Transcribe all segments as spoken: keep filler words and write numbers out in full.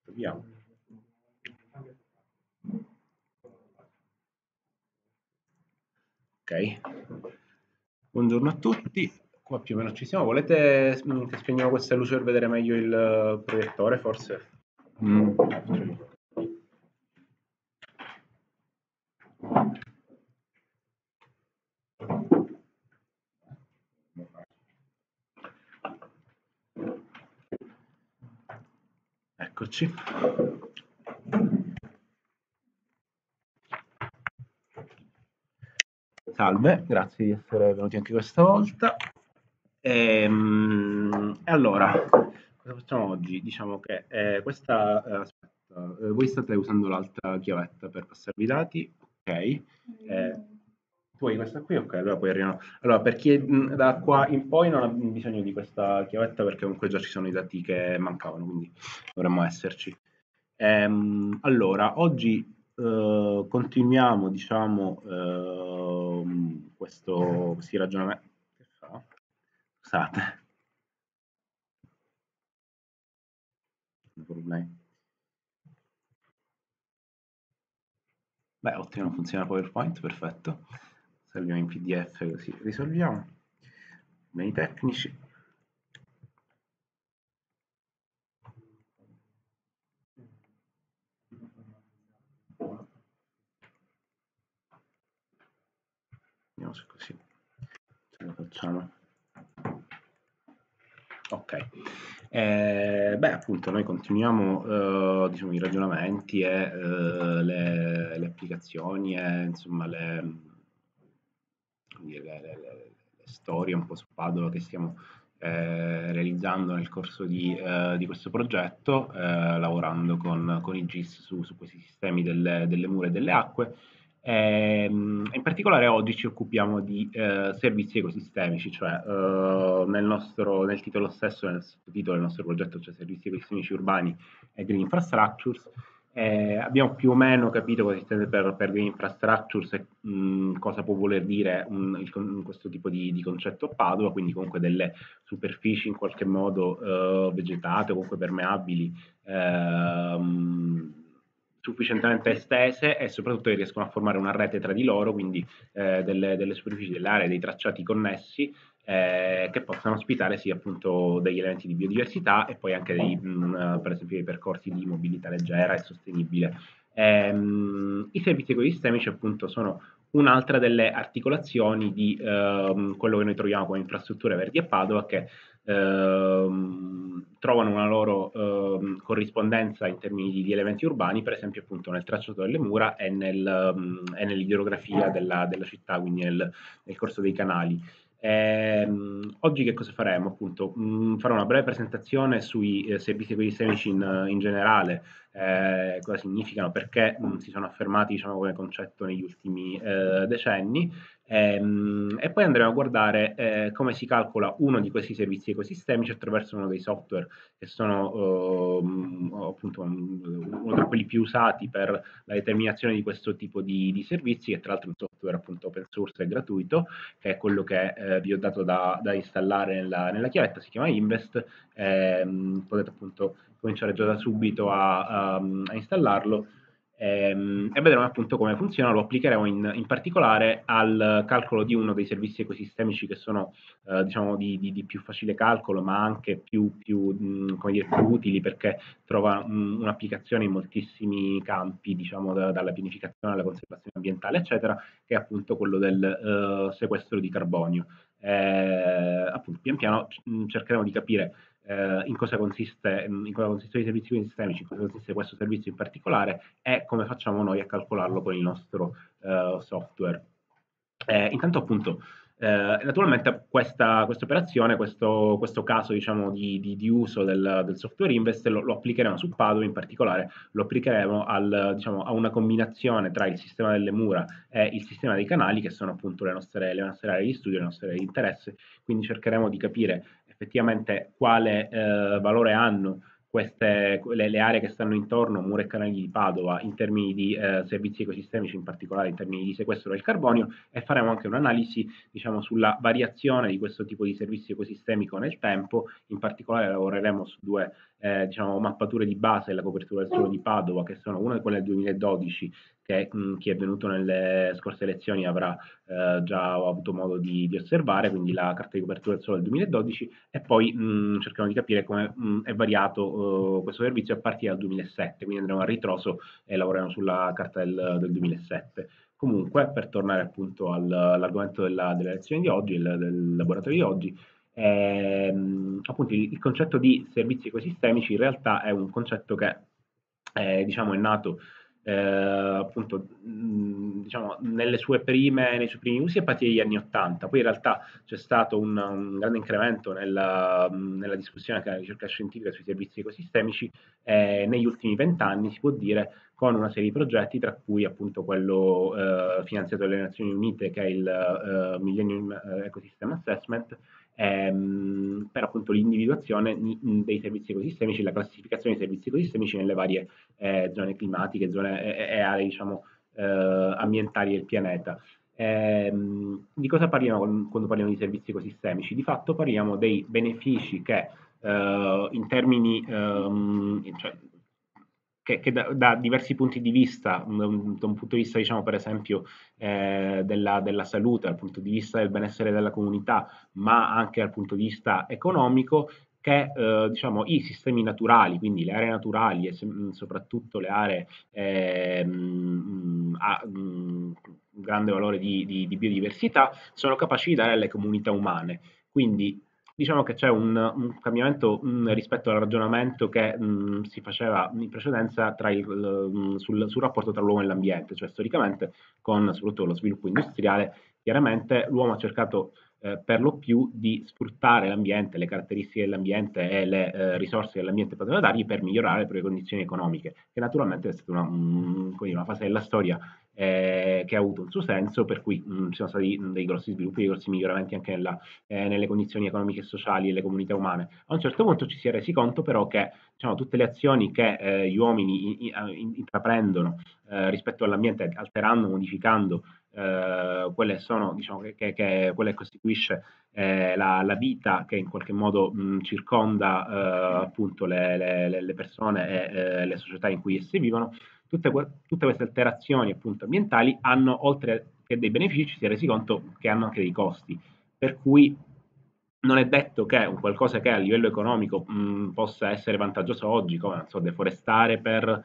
Via. Ok, buongiorno a tutti, qua più o meno ci siamo. Volete mm, che spegniamo questa luce per vedere meglio il eh, proiettore, forse? Mm. Ah, facciamo. Eccoci. Salve, grazie di essere venuti anche questa volta. Ehm, E, allora, cosa facciamo oggi? Diciamo che eh, questa... eh, aspetta, eh, voi state usando l'altra chiavetta per passarvi i dati, ok? Eh, tu hai questa qui, ok, allora poi arriviamo. Allora, per chi è mh, da qua in poi non ha bisogno di questa chiavetta perché comunque già ci sono i dati che mancavano, quindi dovremmo esserci. Ehm, allora, oggi eh, continuiamo, diciamo, ehm, questo, questi ragionamenti. Che fa? Scusate, non problemi. Beh, ottimo, funziona PowerPoint, perfetto. Salviamo in P D F così risolviamo. Beni tecnici. Vediamo se così ce la facciamo. Ok, eh, beh appunto noi continuiamo eh, diciamo, i ragionamenti e eh, le, le applicazioni e insomma le, le, le- le- le storie un po' su Padova che stiamo eh, realizzando nel corso di, eh, di questo progetto, eh, lavorando con, con i G I S su, su questi sistemi delle, delle mura e delle acque. Ehm, in particolare oggi ci occupiamo di eh, servizi ecosistemici, cioè eh, nel, nostro, nel titolo stesso, nel sottotitolo del nostro progetto c'è servizi ecosistemici urbani e green infrastructures. Eh, abbiamo più o meno capito cosa si intende per, per green infrastructures e mh, cosa può voler dire mh, il, questo tipo di, di concetto a Padova, quindi comunque delle superfici in qualche modo eh, vegetate o comunque permeabili, ehm, sufficientemente estese e soprattutto che riescono a formare una rete tra di loro, quindi eh, delle, delle superfici, delle aree, dei tracciati connessi eh, che possano ospitare sì appunto degli elementi di biodiversità e poi anche dei, mh, per esempio dei percorsi di mobilità leggera e sostenibile. Ehm, I servizi ecosistemici appunto sono un'altra delle articolazioni di ehm, quello che noi troviamo come infrastrutture verdi a Padova che ehm, trovano una loro ehm, corrispondenza in termini di, di elementi urbani, per esempio appunto nel tracciato delle mura e, nel, um, e nell'idrografia della, della città, quindi nel, nel corso dei canali. Ehm, oggi che cosa faremo? Appunto, mh, farò una breve presentazione sui eh, servizi ecosistemici in, in generale, eh, cosa significano, perché mh, si sono affermati diciamo, come concetto negli ultimi eh, decenni. Ehm, e poi andremo a guardare eh, come si calcola uno di questi servizi ecosistemici attraverso uno dei software che sono ehm, appunto uno tra quelli più usati per la determinazione di questo tipo di, di servizi, che tra l'altro è un software appunto open source e gratuito, che è quello che eh, vi ho dato da, da installare nella, nella chiavetta, si chiama Invest. Ehm, potete appunto cominciare già da subito a, a, a installarlo ehm, e vedremo appunto come funziona. Lo applicheremo in, in particolare al calcolo di uno dei servizi ecosistemici che sono eh, diciamo di, di, di, più facile calcolo, ma anche più, più, mh, come dire, più utili perché trova mh, un'applicazione in moltissimi campi, diciamo da, dalla pianificazione alla conservazione ambientale, eccetera, che è appunto quello del eh, sequestro di carbonio. Eh, appunto, pian piano mh, cercheremo di capire eh, in cosa consiste, in cosa consistono i servizi sistemici, in cosa consiste questo servizio in particolare e come facciamo noi a calcolarlo con il nostro eh, software. Eh, intanto appunto eh, naturalmente questa, questa operazione, questo, questo caso diciamo, di, di, di uso del, del, software Invest lo, lo, applicheremo su Padova, in particolare lo applicheremo al, diciamo, a una combinazione tra il sistema delle mura e il sistema dei canali, che sono appunto le nostre, le nostre aree di studio, le nostre aree di interesse, quindi cercheremo di capire effettivamente quale eh, valore hanno queste, le, le aree che stanno intorno, Mura e Canali di Padova, in termini di eh, servizi ecosistemici, in particolare in termini di sequestro del carbonio, e faremo anche un'analisi, diciamo, sulla variazione di questo tipo di servizio ecosistemico nel tempo. In particolare lavoreremo su due eh, diciamo, mappature di base della copertura del suolo di Padova, che sono una quella del duemiladodici, che mh, chi è venuto nelle scorse elezioni avrà eh, già avuto modo di, di, osservare, quindi la carta di copertura del suolo del duemiladodici, e poi mh, cerchiamo di capire come mh, è variato uh, questo servizio a partire dal duemilasette, quindi andremo a ritroso e lavoriamo sulla carta del, del duemilasette. Comunque, per tornare appunto al, all'argomento della, delle lezioni di oggi, il, del laboratorio di oggi, ehm, appunto il, il, concetto di servizi ecosistemici in realtà è un concetto che eh, diciamo, è nato eh, appunto mh, diciamo, nelle sue prime, nei suoi primi usi a partire dagli anni ottanta. Poi in realtà c'è stato un, un grande incremento nella, nella discussione anche nella ricerca scientifica sui servizi ecosistemici eh, negli ultimi vent'anni, si può dire, con una serie di progetti, tra cui appunto quello eh, finanziato dalle Nazioni Unite, che è il eh, Millennium Ecosystem Assessment, ehm, per appunto l'individuazione dei servizi ecosistemici, la classificazione dei servizi ecosistemici nelle varie eh, zone climatiche, zone e, e aree diciamo, eh, ambientali del pianeta. Ehm, di cosa parliamo quando parliamo di servizi ecosistemici? Di fatto parliamo dei benefici che eh, in termini, ehm, cioè, che, che da, da, diversi punti di vista, da un, da un punto di vista, diciamo, per esempio, eh, della, della, salute, dal punto di vista del benessere della comunità, ma anche dal punto di vista economico, che eh, diciamo, i sistemi naturali, quindi le aree naturali e se, soprattutto le aree eh, mh, a mh, grande valore di, di, di biodiversità, sono capaci di dare alle comunità umane. Quindi diciamo che c'è un, un cambiamento mh, rispetto al ragionamento che mh, si faceva in precedenza tra il, mh, sul, sul rapporto tra l'uomo e l'ambiente, cioè storicamente con soprattutto lo sviluppo industriale, chiaramente l'uomo ha cercato eh, per lo più di sfruttare l'ambiente, le caratteristiche dell'ambiente e le eh, risorse che l'ambiente poteva dargli per migliorare le proprie condizioni economiche, che naturalmente è stata una, un, una fase della storia eh, che ha avuto un suo senso, per cui mh, ci sono stati mh, dei grossi sviluppi, dei grossi miglioramenti anche nella, eh, nelle condizioni economiche e sociali e le comunità umane. A un certo punto ci si è resi conto però che diciamo, tutte le azioni che eh, gli uomini in, in, intraprendono eh, rispetto all'ambiente, alterando, modificando eh, quelle sono, diciamo, che, che, che quelle costituisce eh, la, la, vita che in qualche modo mh, circonda eh, appunto le, le, le persone e eh, le società in cui esse vivono, tutte, tutte queste alterazioni appunto ambientali hanno, oltre che dei benefici, si è resi conto che hanno anche dei costi, per cui non è detto che un qualcosa che a livello economico mh, possa essere vantaggioso oggi, come non so, deforestare per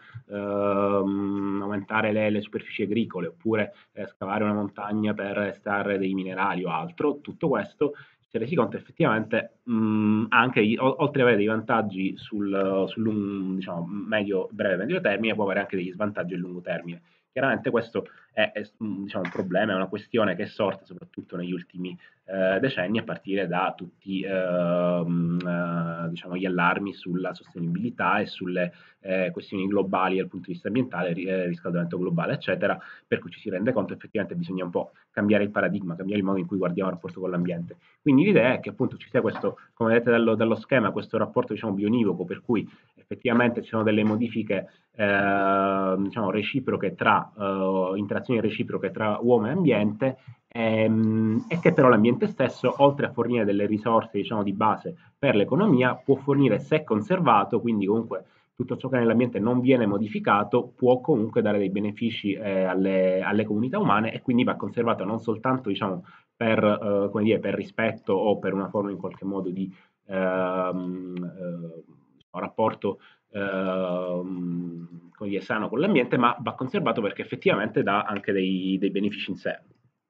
ehm, aumentare le, le, superfici agricole, oppure eh, scavare una montagna per estrarre dei minerali o altro, tutto questo si è resi conto effettivamente mh, anche oltre ad avere dei vantaggi sul, sul diciamo, medio, breve medio termine, può avere anche degli svantaggi a lungo termine. Chiaramente questo è, è diciamo, un problema, è una questione che è sorta soprattutto negli ultimi eh, decenni, a partire da tutti ehm, eh, diciamo, gli allarmi sulla sostenibilità e sulle eh, questioni globali dal punto di vista ambientale, eh, riscaldamento globale, eccetera, per cui ci si rende conto effettivamente bisogna un po' cambiare il paradigma, cambiare il modo in cui guardiamo il rapporto con l'ambiente. Quindi l'idea è che appunto ci sia questo, come vedete dallo, dallo schema, questo rapporto diciamo bionivoco, per cui effettivamente ci sono delle modifiche eh, diciamo, reciproche tra eh, interazioni reciproche tra uomo e ambiente, ehm, e che però l'ambiente stesso, oltre a fornire delle risorse diciamo, di base per l'economia, può fornire, se conservato, quindi comunque tutto ciò che nell'ambiente non viene modificato, può comunque dare dei benefici eh, alle, alle, comunità umane, e quindi va conservato non soltanto diciamo, per, eh, come dire, per rispetto o per una forma in qualche modo di ehm, eh, rapporto ehm, come dire, sano con l'ambiente, ma va conservato perché effettivamente dà anche dei, dei benefici in sé.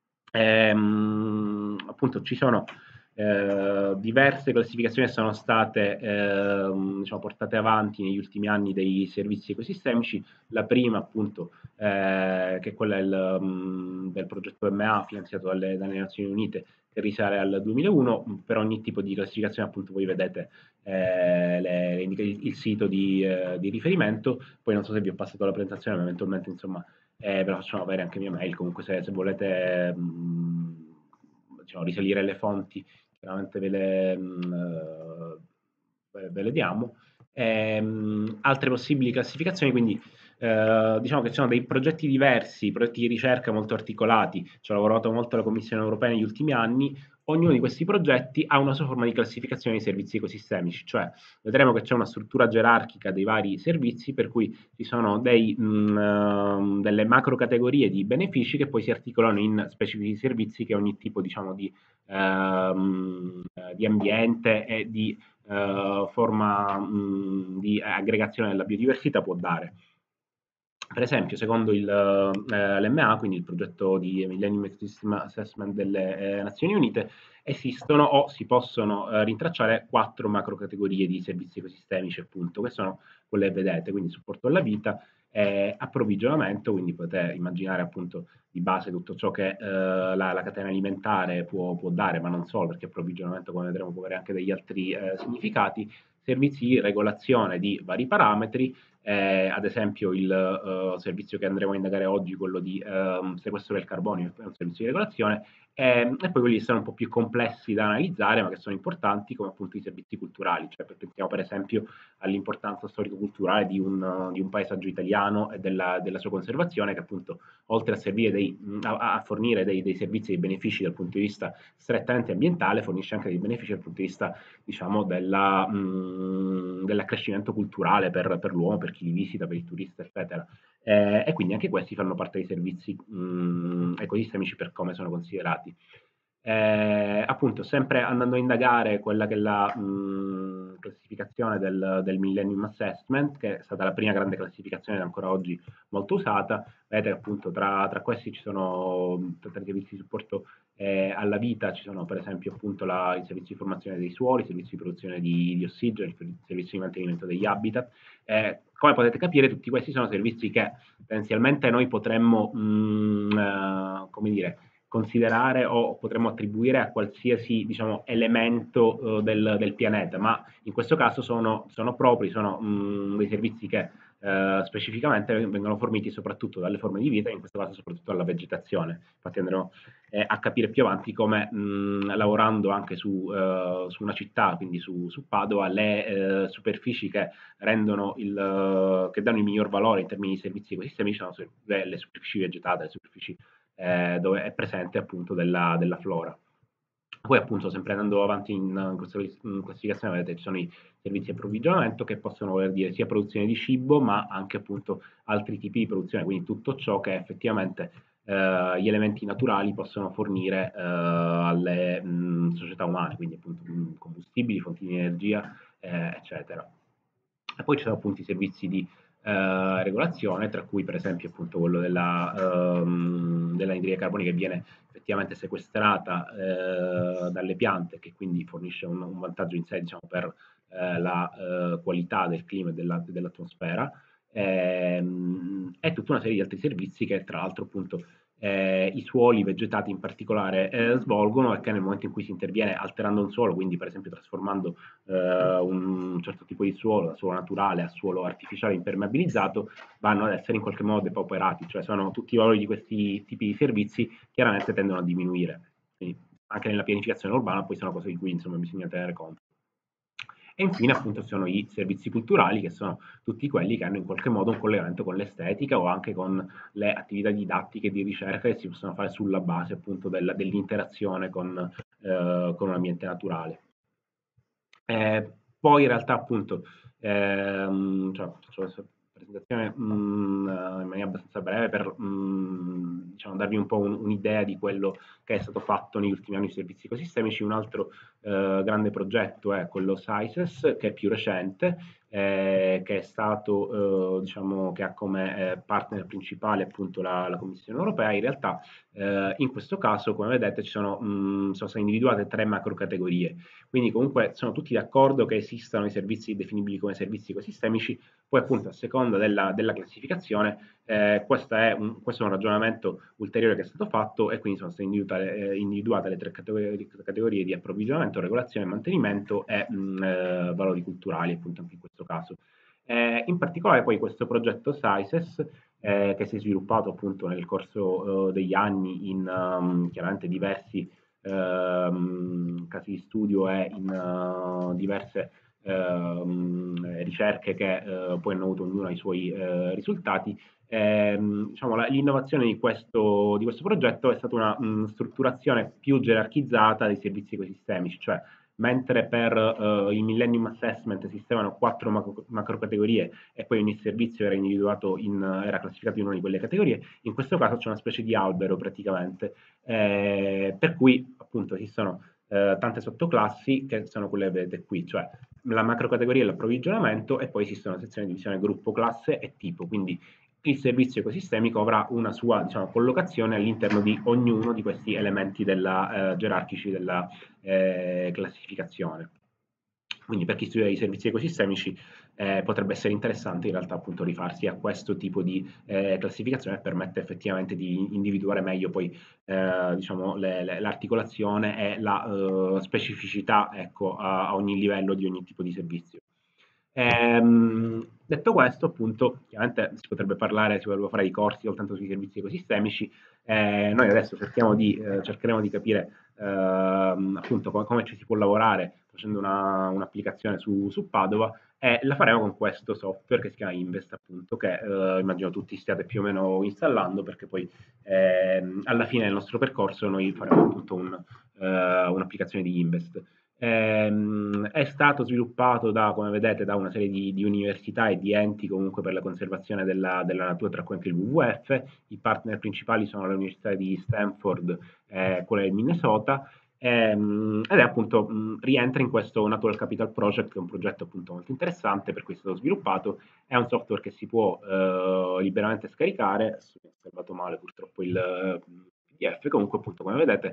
Ehm, appunto ci sono eh, diverse classificazioni che sono state eh, diciamo, portate avanti negli ultimi anni dei servizi ecosistemici. La prima appunto eh, che è quella del, um, del progetto M A finanziato dalle, dalle Nazioni Unite, che risale al duemilauno. Per ogni tipo di classificazione appunto voi vedete eh, le, il sito di, eh, di riferimento. Poi non so se vi ho passato la presentazione, ma eventualmente insomma eh, ve la facciamo avere anche mia mail. Comunque se, se volete mh, diciamo, risalire le fonti, chiaramente ve le, mh, ve le diamo. Ehm, altre possibili classificazioni, quindi eh, diciamo che ci sono dei progetti diversi, progetti di ricerca molto articolati, ci ha lavorato molto la Commissione europea negli ultimi anni. Ognuno di questi progetti ha una sua forma di classificazione dei servizi ecosistemici, cioè vedremo che c'è una struttura gerarchica dei vari servizi, per cui ci sono dei, mh, delle macro categorie di benefici che poi si articolano in specifici servizi che ogni tipo, diciamo, di, ehm, di ambiente e di eh, forma mh, di aggregazione della biodiversità può dare. Per esempio, secondo il, eh, l'M A, quindi il progetto di Millennium Ecosystem Assessment delle eh, Nazioni Unite, esistono o si possono eh, rintracciare quattro macrocategorie di servizi ecosistemici, appunto, che sono quelle che vedete, quindi supporto alla vita, eh, approvvigionamento, quindi potete immaginare appunto di base tutto ciò che eh, la, la, catena alimentare può, può, dare, ma non solo, perché approvvigionamento, come vedremo, può avere anche degli altri eh, significati, servizi di regolazione di vari parametri, eh, ad esempio il uh, servizio che andremo a indagare oggi, quello di uh, sequestro del carbonio, è un servizio di regolazione, eh, e poi quelli che sono un po' più complessi da analizzare, ma che sono importanti, come appunto i servizi culturali, cioè pensiamo per esempio all'importanza storico-culturale di un, uh, di un paesaggio italiano e della, della, sua conservazione, che appunto oltre a, servire dei, a, a fornire dei, dei servizi e dei benefici dal punto di vista strettamente ambientale, fornisce anche dei benefici dal punto di vista, diciamo, della, mh, dell'accrescimento culturale per, per l'uomo, per chi li visita, per il turista, eccetera. Eh, e quindi anche questi fanno parte dei servizi mh, ecosistemici per come sono considerati. Eh, appunto, sempre andando a indagare quella che è la mh, classificazione del, del Millennium Assessment, che è stata la prima grande classificazione ancora oggi molto usata, vedete appunto tra, tra questi ci sono tra i servizi di supporto eh, alla vita, ci sono per esempio appunto la, i servizi di formazione dei suoli, i servizi di produzione di, di ossigeno, i servizi di mantenimento degli habitat. Eh, come potete capire, tutti questi sono servizi che potenzialmente noi potremmo, mh, eh, come dire, considerare o potremmo attribuire a qualsiasi, diciamo, elemento uh, del, del, pianeta, ma in questo caso sono, sono propri, sono mh, dei servizi che uh, specificamente vengono forniti soprattutto dalle forme di vita, in questo caso soprattutto dalla vegetazione. Infatti andremo eh, a capire più avanti come mh, lavorando anche su, uh, su, una città, quindi su, su Padova, le uh, superfici che rendono il, uh, che danno il miglior valore in termini di servizi ecosistemici sono le superfici vegetate, le superfici eh, dove è presente appunto della, della flora. Poi appunto sempre andando avanti in, in questa in classificazione vedete ci sono i servizi di approvvigionamento che possono voler dire sia produzione di cibo ma anche appunto altri tipi di produzione, quindi tutto ciò che effettivamente eh, gli elementi naturali possono fornire eh, alle mh, società umane, quindi appunto mh, combustibili, fonti di energia, eh, eccetera. E poi ci sono appunto i servizi di eh, regolazione, tra cui per esempio appunto quello della, ehm, dell'anidride carbonica che viene effettivamente sequestrata eh, dalle piante, che quindi fornisce un, un vantaggio in sé, diciamo, per eh, la eh, qualità del clima e della, dell'atmosfera, ehm, e tutta una serie di altri servizi che tra l'altro appunto eh, i suoli vegetati in particolare eh, svolgono, e che nel momento in cui si interviene alterando un suolo, quindi per esempio trasformando eh, un certo tipo di suolo da suolo naturale a suolo artificiale impermeabilizzato, vanno ad essere in qualche modo depauperati, cioè sono tutti i valori di questi tipi di servizi chiaramente tendono a diminuire. Quindi anche nella pianificazione urbana poi sono cose di cui insomma bisogna tenere conto. E infine appunto sono i servizi culturali, che sono tutti quelli che hanno in qualche modo un collegamento con l'estetica o anche con le attività didattiche di ricerca che si possono fare sulla base appunto del, dell'interazione con, eh, con un ambiente naturale. Eh, poi in realtà appunto, ehm, cioè, faccio questa presentazione mh, in maniera abbastanza breve per mh, diciamo, darvi un po' un, un'idea di quello che è stato fatto negli ultimi anni sui servizi ecosistemici. Un altro eh, grande progetto è quello SAISES, che è più recente, eh, che è stato, eh, diciamo, che ha come eh, partner principale appunto la, la Commissione Europea. In realtà eh, in questo caso, come vedete, ci sono, mh, sono state individuate tre macro categorie. Quindi comunque sono tutti d'accordo che esistano i servizi definibili come servizi ecosistemici, poi appunto a seconda della, della classificazione eh, è un, questo è un ragionamento ulteriore che è stato fatto, e quindi sono state individuate, eh, individuate le tre categorie, categorie di approvvigionamento, regolazione, mantenimento e mh, eh, valori culturali, appunto anche in questo caso. Eh, in particolare poi questo progetto SAISES, eh, che si è sviluppato appunto nel corso eh, degli anni in um, chiaramente diversi ehm, casi di studio e in uh, diverse ehm, ricerche che eh, poi hanno avuto ognuno i suoi eh, risultati. Ehm, diciamo, la- l'innovazione di questo, di questo progetto è stata una mh, strutturazione più gerarchizzata dei servizi ecosistemici, cioè mentre per eh, il Millennium Assessment esistevano quattro macro, macro categorie e poi ogni servizio era individuato in, era classificato in una di quelle categorie, in questo caso c'è una specie di albero praticamente, eh, per cui appunto esistono eh, tante sottoclassi che sono quelle che vedete qui, cioè la macro categoria è l'approvvigionamento e poi esistono sezioni di divisione gruppo, classe e tipo, quindi il servizio ecosistemico avrà una sua diciamo, collocazione all'interno di ognuno di questi elementi della, eh, gerarchici della eh, classificazione. Quindi per chi studia i servizi ecosistemici eh, potrebbe essere interessante in realtà appunto rifarsi a questo tipo di eh, classificazione che permette effettivamente di individuare meglio poi eh, diciamo, le, le, l'articolazione e la eh, specificità ecco, a, a ogni livello di ogni tipo di servizio. Ehm, detto questo, appunto, chiaramente si potrebbe parlare, si potrebbe fare i corsi soltanto sui servizi ecosistemici. Eh, noi adesso cerchiamo di, eh, cercheremo di capire ehm, appunto come, come, ci si può lavorare facendo una, un'applicazione su, su Padova e la faremo con questo software che si chiama Invest, appunto, che eh, immagino tutti stiate più o meno installando perché poi ehm, alla fine del nostro percorso noi faremo appunto un, eh, un'applicazione di Invest. Ehm, è stato sviluppato da, come vedete, da una serie di, di università e di enti comunque per la conservazione della, della natura, tra cui anche il W W F. I partner principali sono le università di Stanford e eh, quella del Minnesota. Ehm, ed è appunto mh, rientra in questo Natural Capital Project, che è un progetto appunto molto interessante per cui è stato sviluppato. È un software che si può eh, liberamente scaricare. Adesso mi è salvato male purtroppo il eh, P D F. Comunque, appunto, come vedete,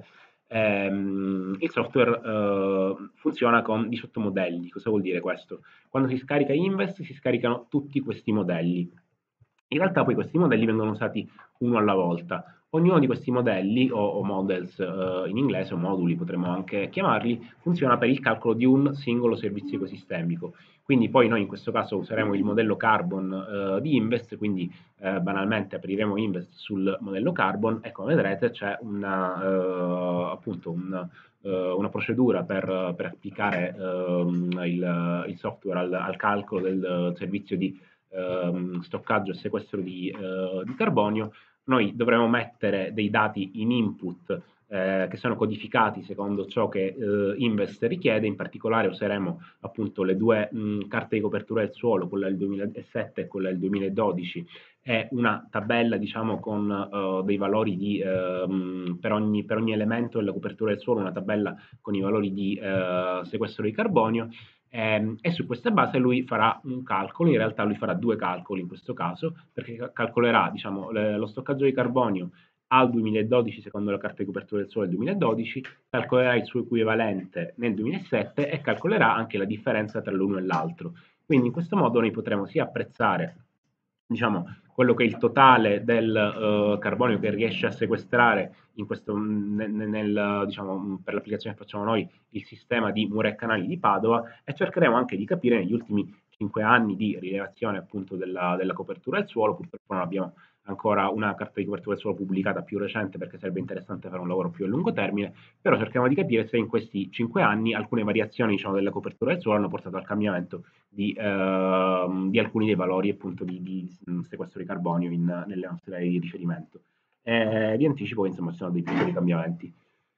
ehm, il software eh, funziona con diciotto modelli. Cosa vuol dire questo? Quando si scarica Invest si scaricano tutti questi modelli. In realtà poi questi modelli vengono usati uno alla volta. Ognuno di questi modelli, o, o models eh, in inglese, o moduli potremmo anche chiamarli, funziona per il calcolo di un singolo servizio ecosistemico. Quindi poi noi in questo caso useremo il modello Carbon eh, di Invest, quindi eh, banalmente apriremo Invest sul modello Carbon e come vedrete c'è una, eh, appunto un, eh, una procedura per, per applicare ehm, il, il, software al, al calcolo del servizio di ehm, stoccaggio e sequestro di, eh, di carbonio. Noi dovremo mettere dei dati in input eh, che sono codificati secondo ciò che eh, Invest richiede. In particolare useremo appunto le due mh, carte di copertura del suolo, quella del duemilasette e quella del duemiladodici, e una tabella diciamo con uh, dei valori di, uh, per, ogni, per ogni elemento della copertura del suolo, una tabella con i valori di uh, sequestro di carbonio. E, e su questa base lui farà un calcolo, in realtà lui farà due calcoli in questo caso, perché calcolerà diciamo, le, lo stoccaggio di carbonio al duemiladodici secondo la carta di copertura del suolo del duemiladodici, calcolerà il suo equivalente nel duemilasette e calcolerà anche la differenza tra l'uno e l'altro. Quindi in questo modo noi potremo sia apprezzare diciamo, quello che è il totale del uh, carbonio che riesce a sequestrare in questo, nel, nel, diciamo, per l'applicazione che facciamo noi, il sistema di mura e canali di Padova, e cercheremo anche di capire negli ultimi cinque anni di rilevazione appunto della, della copertura del suolo. Purtroppo non abbiamo ancora una carta di copertura del suolo pubblicata più recente perché sarebbe interessante fare un lavoro più a lungo termine, però cerchiamo di capire se in questi cinque anni alcune variazioni diciamo, della copertura del suolo hanno portato al cambiamento di, eh, di alcuni dei valori appunto di, di sequestro di carbonio in, nelle nostre aree di riferimento. Eh, vi anticipo che insomma ci sono dei piccoli cambiamenti.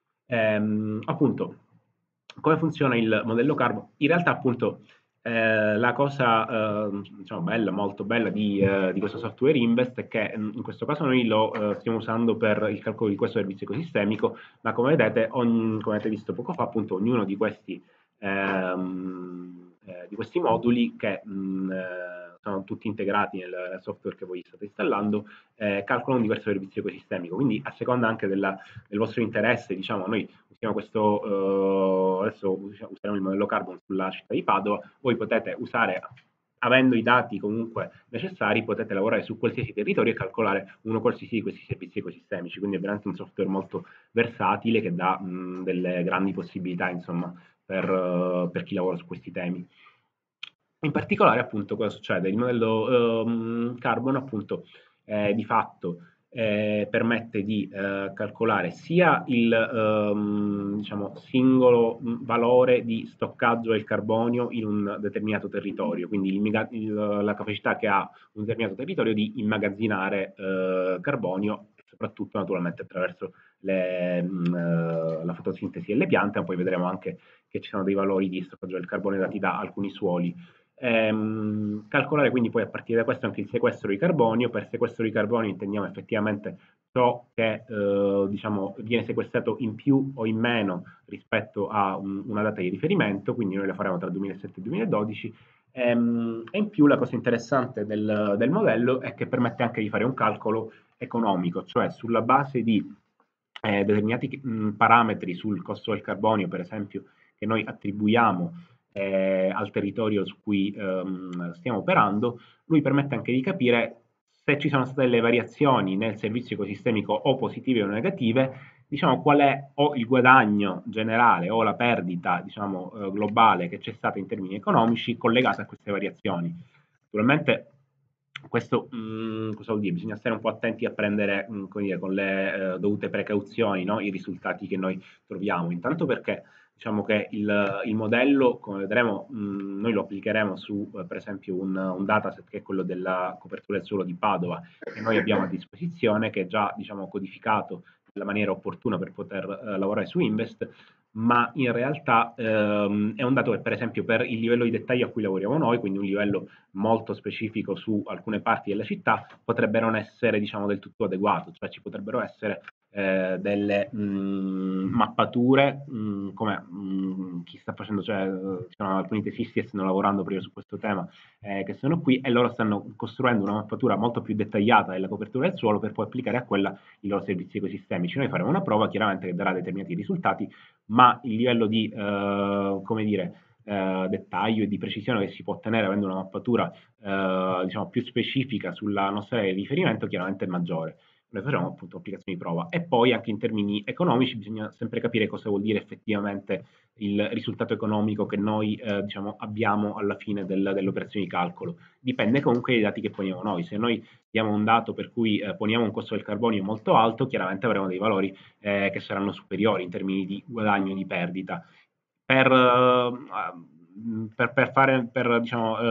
Ehm, appunto, come funziona il modello Carbon? In realtà appunto eh, la cosa eh, diciamo, bella, molto bella di, eh, di, questo software Invest è che in questo caso noi lo eh, stiamo usando per il calcolo di questo servizio ecosistemico, ma come vedete, ogni, come avete visto poco fa, appunto ognuno di questi ehm, eh, di questi moduli che mh, eh, sono tutti integrati nel software che voi state installando, eh, calcolano un diverso servizio ecosistemico. Quindi a seconda anche della, del vostro interesse, diciamo, noi usiamo questo, eh, adesso useremo il modello Carbon sulla città di Padova, voi potete usare avendo i dati comunque necessari, potete lavorare su qualsiasi territorio e calcolare uno qualsiasi di questi servizi ecosistemici. Quindi è veramente un software molto versatile che dà mh, delle grandi possibilità, insomma, per, uh, per chi lavora su questi temi. In particolare, appunto, cosa succede? Il modello um, Carbon, appunto, eh, di fatto eh, permette di eh, calcolare sia il ehm, diciamo, singolo mh, valore di stoccaggio del carbonio in un determinato territorio, quindi il, il, la capacità che ha un determinato territorio di immagazzinare eh, carbonio, soprattutto naturalmente attraverso le, mh, eh, la fotosintesi delle piante, ma poi vedremo anche che ci sono dei valori di stoccaggio del carbonio dati da alcuni suoli. Ehm, calcolare quindi poi a partire da questo anche il sequestro di carbonio. Per sequestro di carbonio intendiamo effettivamente ciò che eh, diciamo, viene sequestrato in più o in meno rispetto a un, una data di riferimento, quindi noi la faremo tra duemilasette e duemiladodici. Ehm, e in più la cosa interessante del, del modello è che permette anche di fare un calcolo economico, cioè sulla base di eh, determinati mh, parametri sul costo del carbonio, per esempio, che noi attribuiamo eh, al territorio su cui ehm, stiamo operando, lui permette anche di capire se ci sono state delle variazioni nel servizio ecosistemico o positive o negative, diciamo qual è o il guadagno generale o la perdita diciamo, eh, globale che c'è stata in termini economici collegata a queste variazioni. Naturalmente questo mh, cosa vuol dire? Bisogna stare un po' attenti a prendere mh, dire, con le eh, dovute precauzioni, no? I risultati che noi troviamo. Intanto perché diciamo che il, il modello, come vedremo, mh, noi lo applicheremo su eh, per esempio un, un dataset che è quello della copertura del suolo di Padova che noi abbiamo a disposizione, che è già diciamo, codificato nella maniera opportuna per poter eh, lavorare su Invest, ma in realtà ehm, è un dato che per esempio per il livello di dettaglio a cui lavoriamo noi, quindi un livello molto specifico su alcune parti della città, potrebbe non essere diciamo, del tutto adeguato, cioè ci potrebbero essere eh, delle mh, mappature, mh, come mh, chi sta facendo, cioè ci sono alcuni tesisti che stanno lavorando proprio su questo tema, eh, che sono qui e loro stanno costruendo una mappatura molto più dettagliata della copertura del suolo per poi applicare a quella i loro servizi ecosistemici. Noi faremo una prova chiaramente che darà determinati risultati, ma il livello di, eh, come dire, eh, dettaglio e di precisione che si può ottenere avendo una mappatura eh, diciamo, più specifica sulla nostra area di riferimento chiaramente è maggiore. Noi facciamo appunto applicazioni di prova e poi anche in termini economici bisogna sempre capire cosa vuol dire effettivamente il risultato economico che noi eh, diciamo, abbiamo alla fine del, delle operazioni di calcolo. Dipende comunque dai dati che poniamo noi. Se noi diamo un dato per cui eh, poniamo un costo del carbonio molto alto, chiaramente avremo dei valori eh, che saranno superiori in termini di guadagno e di perdita. Per, eh, per, per fare, per, diciamo,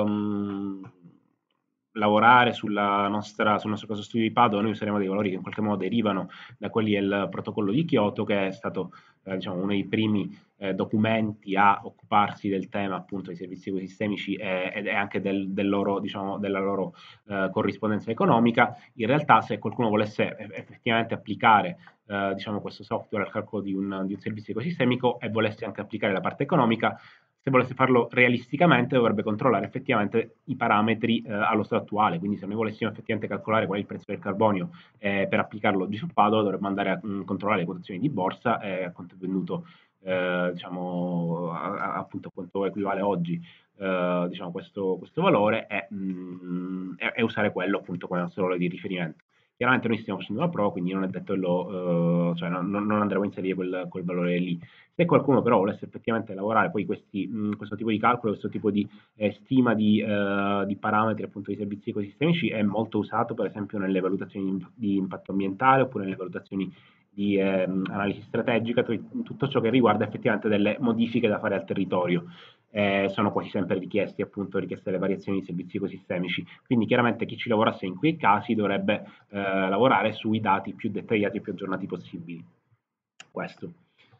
ehm, lavorare sulla nostra, sul nostro caso studio di Padova, noi useremo dei valori che in qualche modo derivano da quelli del protocollo di Kyoto, che è stato eh, diciamo, uno dei primi eh, documenti a occuparsi del tema appunto dei servizi ecosistemici e, ed è anche del, del loro, diciamo, della loro eh, corrispondenza economica. In realtà, se qualcuno volesse effettivamente applicare eh, diciamo, questo software al calcolo di un, di un servizio ecosistemico e volesse anche applicare la parte economica, se volesse farlo realisticamente dovrebbe controllare effettivamente i parametri eh, allo stato attuale, quindi se noi volessimo effettivamente calcolare qual è il prezzo del carbonio eh, per applicarlo oggi su Padova dovremmo andare a mh, controllare le quotazioni di borsa e a quanto è venduto eh, diciamo a, a, appunto a quanto equivale oggi eh, diciamo questo, questo valore e, mh, e, e usare quello appunto come nostro valore di riferimento. Chiaramente noi stiamo facendo la prova, quindi non è detto che lo, eh, cioè non, non andremo a inserire quel, quel valore lì. Se qualcuno però volesse effettivamente lavorare poi questi, mh, questo tipo di calcolo, questo tipo di eh, stima di, eh, di, parametri appunto di servizi ecosistemici è molto usato per esempio nelle valutazioni di impatto ambientale oppure nelle valutazioni di eh, analisi strategica, tutto ciò che riguarda effettivamente delle modifiche da fare al territorio. Eh, sono quasi sempre richiesti appunto richieste le variazioni di servizi ecosistemici, quindi chiaramente chi ci lavorasse in quei casi dovrebbe eh, lavorare sui dati più dettagliati e più aggiornati possibili. Questo.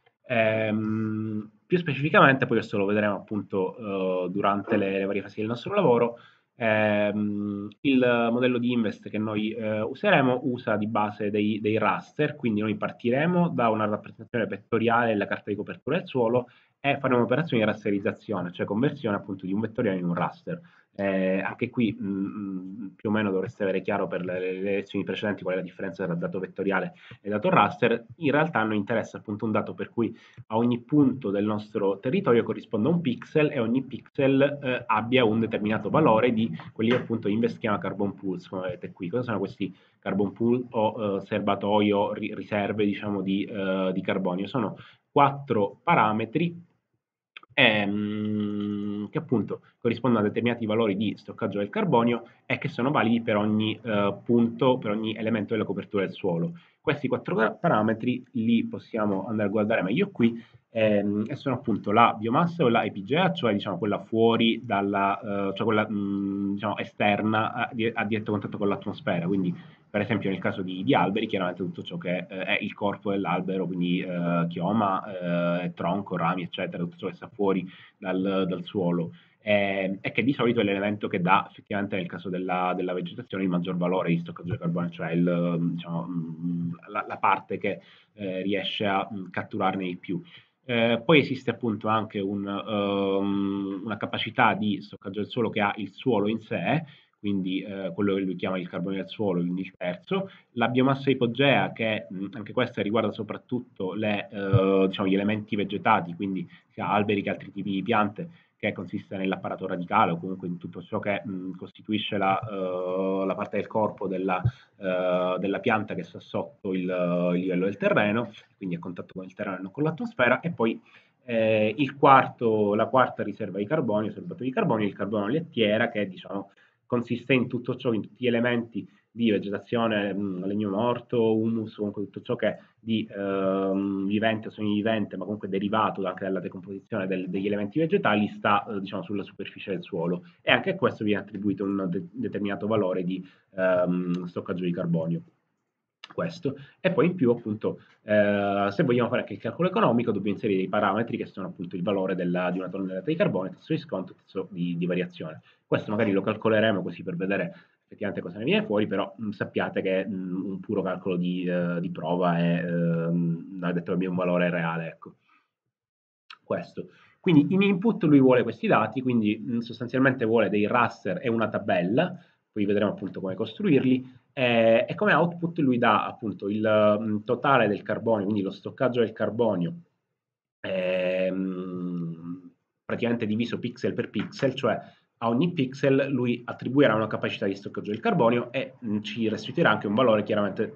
Ehm, più specificamente, poi questo lo vedremo appunto eh, durante le, le varie fasi del nostro lavoro, ehm, il modello di Invest che noi eh, useremo usa di base dei, dei raster, quindi noi partiremo da una rappresentazione vettoriale della carta di copertura del suolo e faremo un'operazione di rasterizzazione, cioè conversione appunto di un vettoriale in un raster. Eh, anche qui mh, più o meno dovreste avere chiaro per le, le lezioni precedenti qual è la differenza tra dato vettoriale e dato raster. In realtà a noi interessa appunto un dato per cui a ogni punto del nostro territorio corrisponde un pixel e ogni pixel eh, abbia un determinato valore di quelli che appunto Invest chiama carbon pools, come vedete qui. Cosa sono questi carbon pool o eh, serbatoio, ri riserve diciamo di, eh, di carbonio? Sono quattro parametri ehm, che appunto corrispondono a determinati valori di stoccaggio del carbonio e che sono validi per ogni eh, punto, per ogni elemento della copertura del suolo. Questi quattro parametri li possiamo andare a guardare meglio qui, ehm, e sono appunto la biomassa o la E P G A, cioè diciamo quella fuori dalla, eh, cioè quella mh, diciamo esterna a, a diretto contatto con l'atmosfera, quindi per esempio nel caso di, di alberi, chiaramente tutto ciò che eh, è il corpo dell'albero, quindi eh, chioma, eh, tronco, rami, eccetera, tutto ciò che sta fuori dal, dal suolo. Eh, e che di solito è l'elemento che dà effettivamente nel caso della, della vegetazione il maggior valore di stoccaggio di carbonio, cioè il, diciamo, la, la, parte che eh, riesce a mh, catturarne di più. Eh, poi esiste appunto anche un, um, una capacità di stoccaggio del suolo che ha il suolo in sé, quindi eh, quello che lui chiama il carbonio del suolo, l'indice perso, la biomassa ipogea che mh, anche questa riguarda soprattutto le, eh, diciamo, gli elementi vegetati, quindi sia alberi che altri tipi di piante, che consiste nell'apparato radicale o comunque in tutto ciò che mh, costituisce la, uh, la, parte del corpo della, uh, della, pianta che sta sotto il, uh, il livello del terreno, quindi a contatto con il terreno e non con l'atmosfera, e poi eh, il quarto, la quarta riserva di carbonio, serbatoio di carbonio, il carbonio lettiera, che diciamo consiste in tutto ciò, in tutti gli elementi di vegetazione, mh, legno morto, humus, comunque tutto ciò che è di eh, vivente o semivivente, ma comunque derivato anche dalla decomposizione del, degli elementi vegetali, sta eh, diciamo sulla superficie del suolo, e anche a questo viene attribuito un de- determinato valore di ehm, stoccaggio di carbonio. Questo. E poi in più appunto eh, se vogliamo fare anche il calcolo economico dobbiamo inserire dei parametri che sono appunto il valore della, di una tonnellata di carbonio, tasso di sconto, tasso di, di variazione. Questo magari lo calcoleremo così per vedere effettivamente cosa ne viene fuori, però mh, sappiate che mh, un puro calcolo di, eh, di prova è, eh, non è detto che abbia un valore reale, ecco. Questo. Quindi in input lui vuole questi dati, quindi mh, sostanzialmente vuole dei raster e una tabella, poi vedremo appunto come costruirli, eh, e come output lui dà appunto il mh, totale del carbonio, quindi lo stoccaggio del carbonio, ehm, praticamente diviso pixel per pixel, cioè a ogni pixel lui attribuirà una capacità di stoccaggio del carbonio e mh, ci restituirà anche un valore chiaramente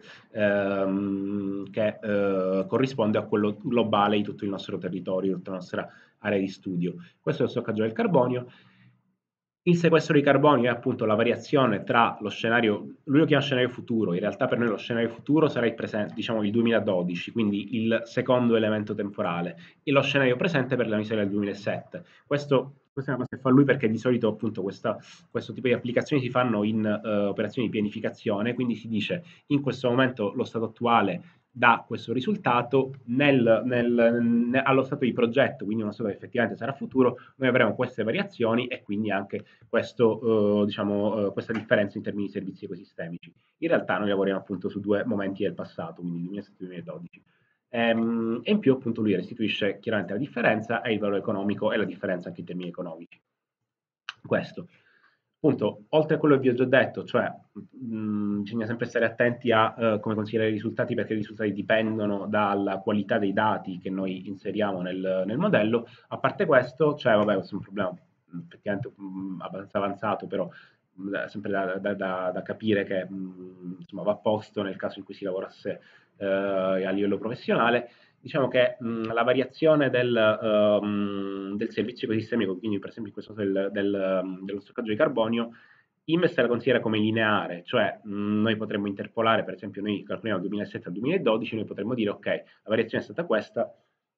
ehm, che eh, corrisponde a quello globale di tutto il nostro territorio, tutta la nostra area di studio. Questo è lo stoccaggio del carbonio. Il sequestro di carbonio è appunto la variazione tra lo scenario, lui lo chiama scenario futuro, in realtà per noi lo scenario futuro sarà il presente, diciamo il duemiladodici, quindi il secondo elemento temporale, e lo scenario presente per la miseria del duemilasette. Questo, questa è una cosa che fa lui perché di solito appunto questa, questo tipo di applicazioni si fanno in uh, operazioni di pianificazione, quindi si dice in questo momento lo stato attuale dà questo risultato, nel, nel, ne, allo stato di progetto, quindi uno stato che effettivamente sarà futuro, noi avremo queste variazioni e quindi anche questo, eh, diciamo, eh, questa differenza in termini di servizi ecosistemici. In realtà noi lavoriamo appunto su due momenti del passato, quindi duemilasette duemiladodici. Ehm, e in più appunto lui restituisce chiaramente la differenza e il valore economico e la differenza anche in termini economici. Questo. Appunto, oltre a quello che vi ho già detto, cioè mh, bisogna sempre stare attenti a uh, come consigliare i risultati, perché i risultati dipendono dalla qualità dei dati che noi inseriamo nel, nel modello. A parte questo, cioè, vabbè, questo è un problema effettivamente mh, abbastanza avanzato, però mh, sempre da, da, da, da, capire che mh, insomma, va posto nel caso in cui si lavorasse uh, a livello professionale. Diciamo che mh, la variazione del, uh, del servizio ecosistemico, quindi per esempio in questo caso del, del, dello stoccaggio di carbonio, Imes la considera come lineare, cioè mh, noi potremmo interpolare, per esempio noi calcoliamo dal duemilasette al duemiladodici, noi potremmo dire ok, la variazione è stata questa,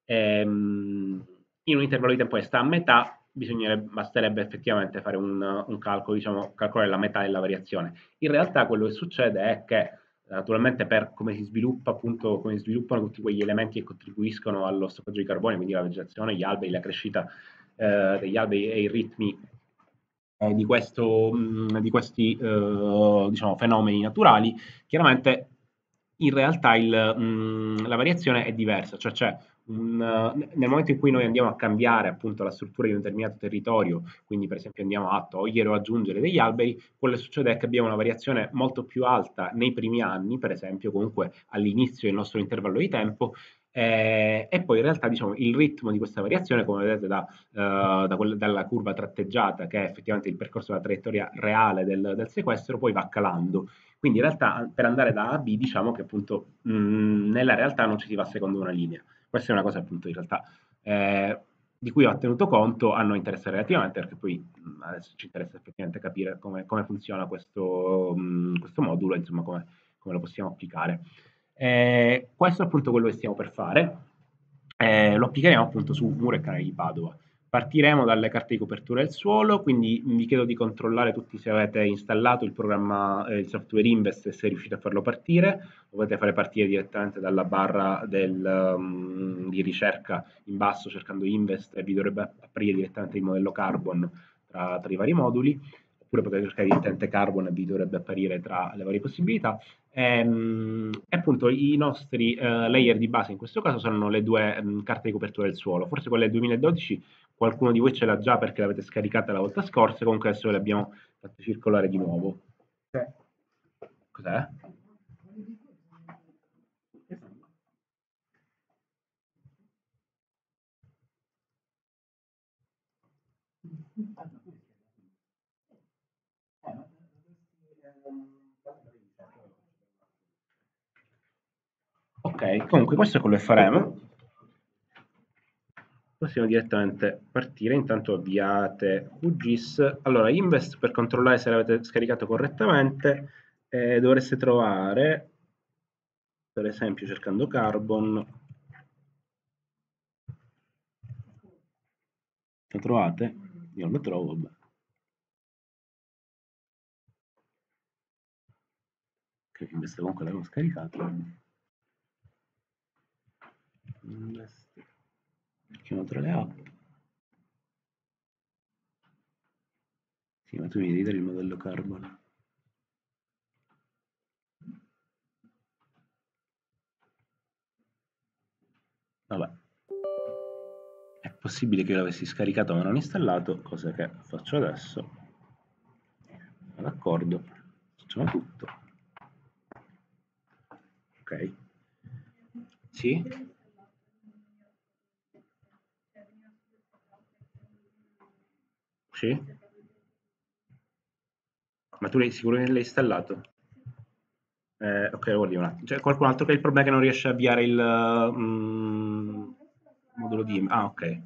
ehm, in un intervallo di tempo che sta a metà, basterebbe effettivamente fare un, un calcolo, diciamo, calcolare la metà della variazione. In realtà quello che succede è che naturalmente per come si sviluppa appunto, come si sviluppano tutti quegli elementi che contribuiscono allo stoccaggio di carbonio, quindi la vegetazione, gli alberi, la crescita eh, degli alberi e i ritmi eh, di, questo, mh, di questi eh, diciamo, fenomeni naturali, chiaramente in realtà il, mh, la variazione è diversa, cioè c'è un, nel momento in cui noi andiamo a cambiare appunto la struttura di un determinato territorio, quindi per esempio andiamo a togliere o aggiungere degli alberi, quello che succede è che abbiamo una variazione molto più alta nei primi anni, per esempio comunque all'inizio del nostro intervallo di tempo, eh, e poi in realtà diciamo, il ritmo di questa variazione, come vedete da, uh, da quel, dalla curva tratteggiata, che è effettivamente il percorso della traiettoria reale del, del sequestro, poi va calando. Quindi in realtà per andare da A a B diciamo che appunto mh, nella realtà non ci si va secondo una linea. Questa è una cosa appunto in realtà eh, di cui ho tenuto conto a noi interessa relativamente, perché poi mh, adesso ci interessa effettivamente capire come, come funziona questo, mh, questo modulo, insomma come, come lo possiamo applicare. Eh, questo è appunto quello che stiamo per fare. Eh, lo applicheremo appunto su mura e canali di Padova. Partiremo dalle carte di copertura del suolo, quindi vi chiedo di controllare tutti se avete installato il programma, eh, il software Invest e se riuscite a farlo partire. Lo potete fare partire direttamente dalla barra del, um, di ricerca in basso cercando Invest e vi dovrebbe apparire direttamente il modello Carbon tra, tra i vari moduli, oppure potete cercare direttamente Carbon e vi dovrebbe apparire tra le varie possibilità. Ehm, E, appunto i nostri eh, layer di base in questo caso sono le due mh, carte di copertura del suolo. Forse quella del duemiladodici qualcuno di voi ce l'ha già perché l'avete scaricata la volta scorsa, comunque adesso le abbiamo fatte circolare di nuovo. Cos'è? Ok, comunque questo è quello che faremo. Possiamo direttamente partire, intanto avviate Q G I S. Allora, Invest per controllare se l'avete scaricato correttamente, eh, dovreste trovare, per esempio cercando Carbon, lo trovate? Io non lo trovo, vabbè. Che Invest comunque l'avevo scaricato. Invest. Cerchiamo tra le app. Sì, ma tu mi devi dare il modello Carbon. Vabbè. È possibile che io l'avessi scaricato ma non installato, cosa che faccio adesso. D'accordo, facciamo tutto. Ok. Sì? Sì? Ma tu l'hai sicuro che l'hai installato? Eh, ok, guardi un attimo. C'è qualcun altro che ha il problema che non riesce a avviare il mm, modulo di... Ah, ok.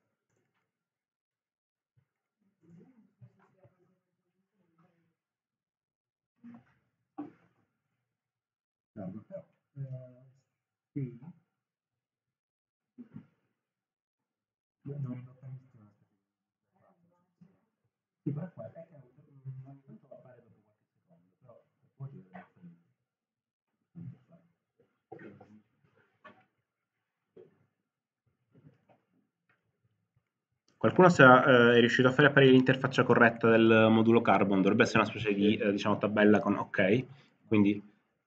Qualcuno sa, eh, è riuscito a fare apparire l'interfaccia corretta del modulo Carbon? Dovrebbe essere una specie di, eh, diciamo, tabella con ok. Quindi...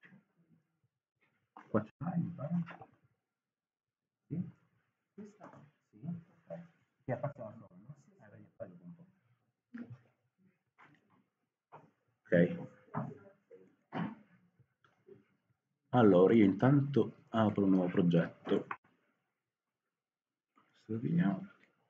Ok. Allora, io intanto apro un nuovo progetto. Vediamo.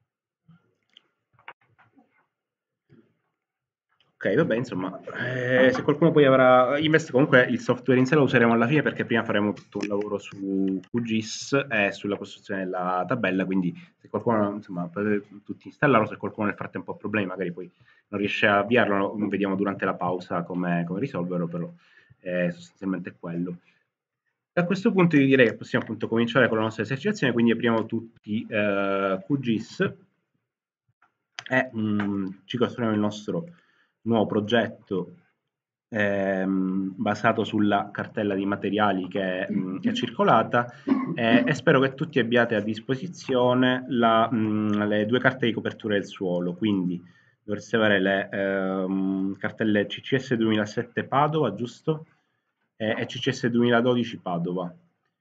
Ok, vabbè, insomma, eh, se qualcuno poi avrà Invest, comunque il software in sé lo useremo alla fine perché prima faremo tutto un lavoro su Q G I S e sulla costruzione della tabella, quindi se qualcuno, insomma, potete tutti installarlo, se qualcuno nel frattempo ha problemi, magari poi non riesce a avviarlo, vediamo durante la pausa come, come risolverlo, però è sostanzialmente quello. A questo punto io direi che possiamo appunto cominciare con la nostra esercitazione, quindi apriamo tutti eh, Q G I S e mh, ci costruiamo il nostro nuovo progetto ehm, basato sulla cartella di materiali che mh, è circolata eh, e spero che tutti abbiate a disposizione la, mh, le due carte di copertura del suolo, quindi dovreste avere le ehm, cartelle C C S duemilasette Padova, giusto? E, e C C S duemiladodici Padova.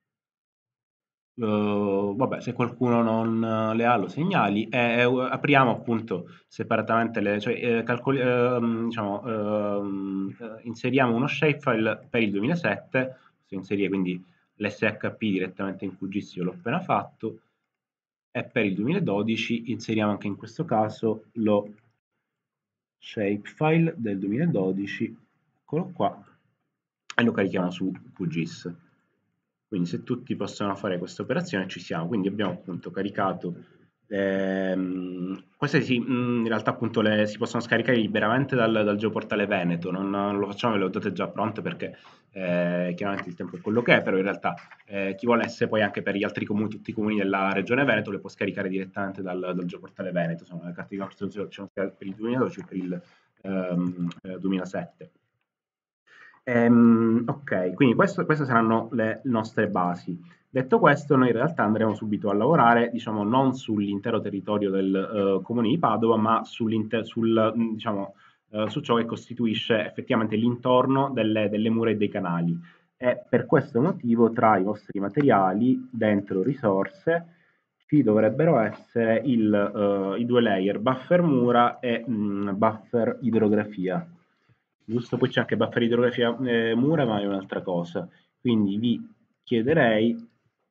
Uh, vabbè, se qualcuno non eh, le ha, lo segnali e e, uh, apriamo appunto separatamente le, cioè eh, calcoli- ehm, diciamo, ehm, eh, inseriamo uno shapefile per il duemilasette, si inserire quindi l'S H P direttamente in Q G I S, io l'ho appena fatto, e per il duemiladodici inseriamo anche in questo caso lo shapefile del duemiladodici, eccolo qua, e lo carichiamo su Q G I S. Quindi se tutti possono fare questa operazione ci siamo, quindi abbiamo appunto caricato Ehm, queste si, in realtà appunto le, si possono scaricare liberamente dal, dal geoportale Veneto, non, non lo facciamo, ve le ho date già pronte perché eh, chiaramente il tempo è quello che è, però in realtà eh, chi volesse poi anche per gli altri comuni, tutti i comuni della regione Veneto, le può scaricare direttamente dal, dal geoportale Veneto, sono le carte di conversazione per il duemiladodici e per il ehm, eh, duemilasette. Ehm, ok, quindi questo- queste saranno le nostre basi. Detto questo, noi in realtà andremo subito a lavorare, diciamo, non sull'intero territorio del eh, comune di Padova, ma sull'inte- sul, mh, diciamo, eh, su ciò che costituisce effettivamente l'intorno delle, delle mura e dei canali. E per questo motivo, tra i vostri materiali, dentro risorse, ci dovrebbero essere il, eh, i due layer buffer mura e mh, buffer idrografia. Giusto, poi c'è anche buffer idrografia eh, mura, ma è un'altra cosa. Quindi vi chiederei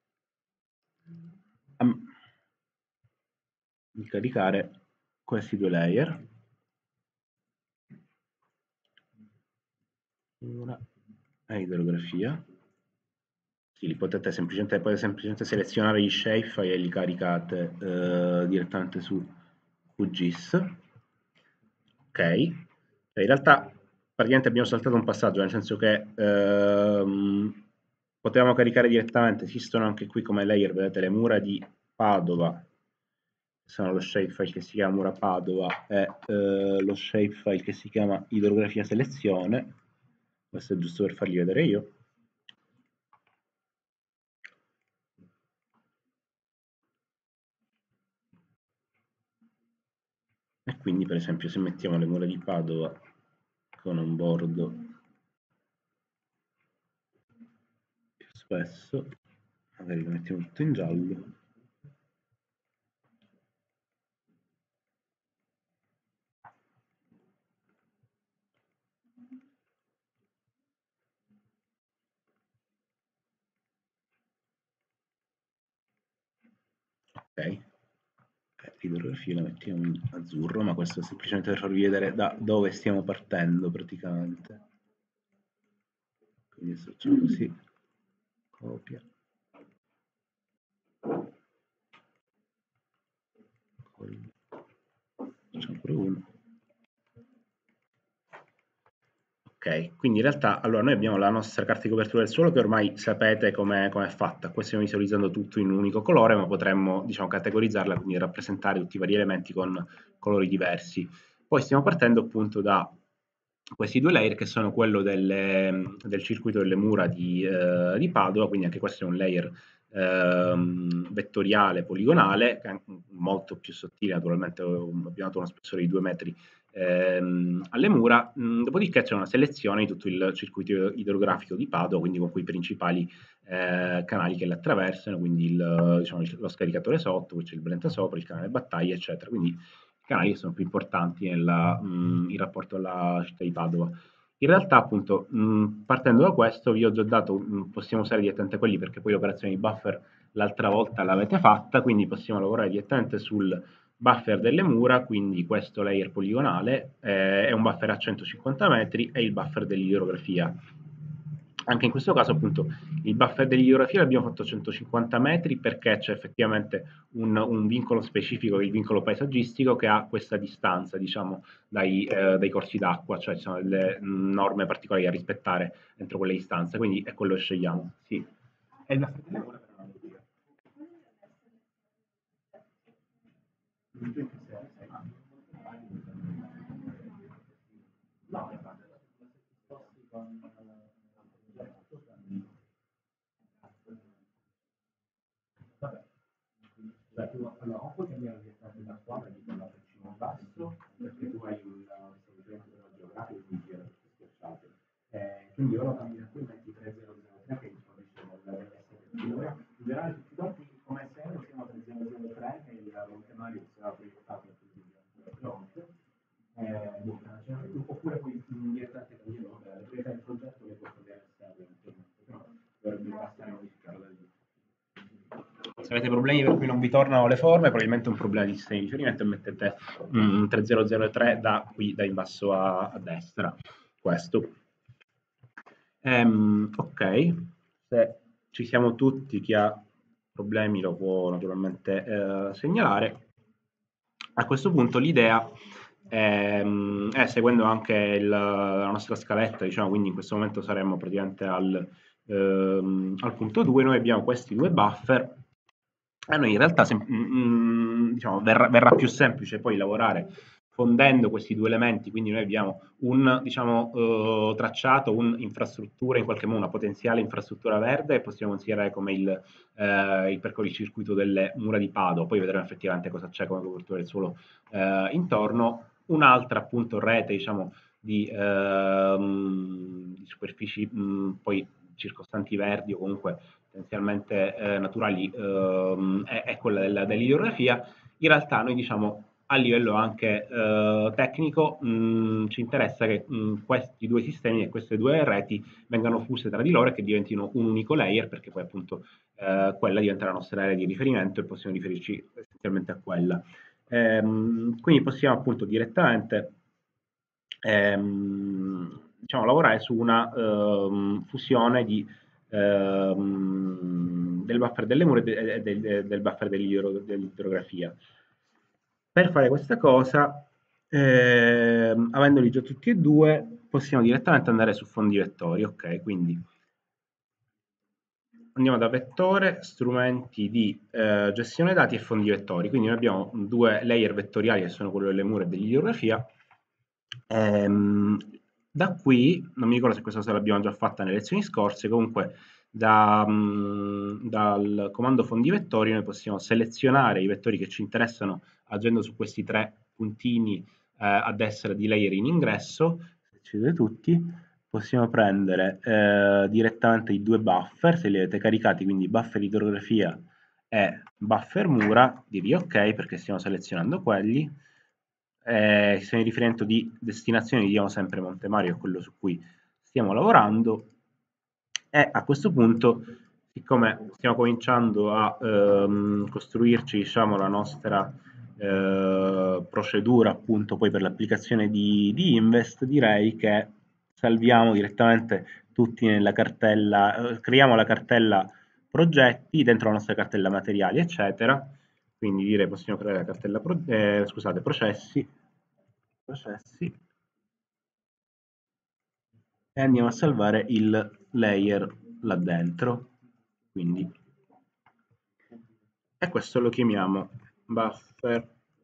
a- di caricare questi due layer. Mura e idrografia. Sì, li potete semplicemente, potete semplicemente selezionare gli shapefile e li caricate eh, direttamente su Q G I S. Ok, cioè, in realtà praticamente abbiamo saltato un passaggio, nel senso che ehm, potevamo caricare direttamente, esistono anche qui come layer, vedete le mura di Padova, che sono lo shapefile che si chiama mura Padova e eh, lo shapefile che si chiama idrografia selezione, questo è giusto per farli vedere io. E quindi per esempio se mettiamo le mura di Padova con un bordo più spesso, magari lo mettiamo tutto in giallo, ok? Eh, l'idrografia la mettiamo in azzurro, ma questo è semplicemente per farvi vedere da dove stiamo partendo praticamente. Quindi adesso facciamo così, copia, facciamo pure uno. Ok, quindi in realtà allora noi abbiamo la nostra carta di copertura del suolo che ormai sapete come è fatta. Qua stiamo visualizzando tutto in un unico colore, ma potremmo diciamo, categorizzarla, quindi rappresentare tutti i vari elementi con colori diversi. Poi stiamo partendo appunto da questi due layer che sono quello delle, del circuito delle mura di, eh, di Padova, quindi anche questo è un layer ehm, vettoriale poligonale, molto più sottile, naturalmente abbiamo dato uno spessore di due metri ehm, alle mura, mh, dopodiché c'è una selezione di tutto il circuito idrografico di Padova, quindi con quei principali eh, canali che le attraversano, quindi il, diciamo, lo scaricatore sotto, poi c'è il Brenta sopra, il canale Battaglia, eccetera, quindi canali che sono più importanti nella, mh, in rapporto alla città di Padova. In realtà, appunto, mh, partendo da questo, vi ho già dato, mh, possiamo usare direttamente quelli perché poi l'operazione di buffer l'altra volta l'avete fatta, quindi possiamo lavorare direttamente sul buffer delle mura, quindi questo layer poligonale eh, è un buffer a centocinquanta metri e il buffer dell'idrografia. Anche in questo caso, appunto, il buffer dell'idrografia l'abbiamo fatto a centocinquanta metri perché c'è effettivamente un, un vincolo specifico, il vincolo paesaggistico, che ha questa distanza, diciamo, dai, eh, dai corsi d'acqua, cioè ci sono delle norme particolari da rispettare entro quelle distanze, quindi è quello che scegliamo. Sì. E il buffer delle mura per una no, vabbè. Cioè, tu, allora, o puoi cambiare direttamente da squadra di quella per cima basso, perché tu hai un stabilimento della geografica quindi ti era schiacciato. Eh, quindi ora cambi da qui, metti tre zero zero tre che ti fornisce dell'S P. In generale tutti quanti come se lo siamo tre zero zero tre che il Montemario si era proiettato a tutti i fronte. Eh, boh, cioè, oppure poi direttamente cambiare le proprietà del progetto che puoi cambiare però dovrebbe bastare modificarla da lì. Se avete problemi per cui non vi tornano le forme, probabilmente è un problema di sistema di riferimento e mettete un tre zero zero tre da qui, da in basso a, a destra. Questo. Ehm, ok, se ci siamo tutti, chi ha problemi lo può naturalmente eh, segnalare. A questo punto l'idea è, è, seguendo anche il, la nostra scaletta, diciamo, quindi in questo momento saremmo praticamente al, ehm, al punto due, noi abbiamo questi due buffer, a noi in realtà mm, diciamo, verrà, verrà più semplice poi lavorare fondendo questi due elementi, quindi noi abbiamo un diciamo, eh, tracciato, un'infrastruttura, in qualche modo una potenziale infrastruttura verde, e possiamo considerare come il, eh, il percorricircuito delle mura di Pado, poi vedremo effettivamente cosa c'è come copertura del suolo eh, intorno, un'altra appunto rete diciamo, di, ehm, di superfici mh, poi circostanti verdi o comunque potenzialmente eh, naturali ehm, è, è, quella della, dell'idrografia. In realtà noi diciamo a livello anche eh, tecnico mh, ci interessa che mh, questi due sistemi e queste due reti vengano fuse tra di loro e che diventino un unico layer, perché poi appunto eh, quella diventa la nostra area di riferimento e possiamo riferirci essenzialmente a quella. Ehm, quindi possiamo appunto direttamente ehm, diciamo, lavorare su una ehm, fusione di, ehm, del buffer delle mura e del, del, del buffer dell'idrografia. Per fare questa cosa, ehm, avendoli già tutti e due, possiamo direttamente andare su fondi vettori. Ok, quindi andiamo da vettore, strumenti di eh, gestione dati e fondi vettori. Quindi noi abbiamo due layer vettoriali che sono quello delle mura e dell'idrografia. Ehm, da qui, non mi ricordo se questa cosa l'abbiamo già fatta nelle lezioni scorse, comunque da, mh, dal comando fondi vettori noi possiamo selezionare i vettori che ci interessano agendo su questi tre puntini eh, a destra di layer in ingresso, se ci vedete tutti, possiamo prendere eh, direttamente i due buffer, se li avete caricati, quindi buffer idrografia e buffer mura, dirgli ok perché stiamo selezionando quelli. Eh, se in riferimento di destinazione diamo sempre Montemario, quello su cui stiamo lavorando, e a questo punto, siccome stiamo cominciando a ehm, costruirci diciamo, la nostra eh, procedura appunto poi per l'applicazione di, di Invest, direi che salviamo direttamente tutti nella cartella, eh, creiamo la cartella progetti dentro la nostra cartella materiali eccetera, quindi direi possiamo creare la cartella pro, eh, scusate, processi, processi e andiamo a salvare il layer là dentro, quindi e questo lo chiamiamo buffer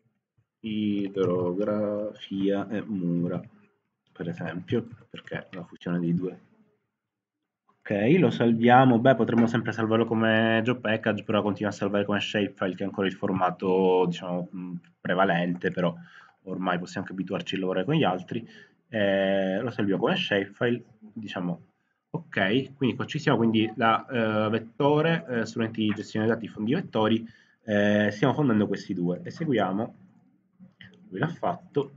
idrografia e mura, per esempio, perché è una fusione dei due. Ok, lo salviamo, beh potremmo sempre salvarlo come job package, però continua a salvare come shapefile, che è ancora il formato diciamo prevalente, però ormai possiamo anche abituarci a lavorare con gli altri. Eh, lo salviamo come shapefile, diciamo ok, quindi qua ci siamo, quindi la eh, vettore, eh, strumenti di gestione dati, fondi vettori, eh, stiamo fondendo questi due, eseguiamo, lui l'ha fatto.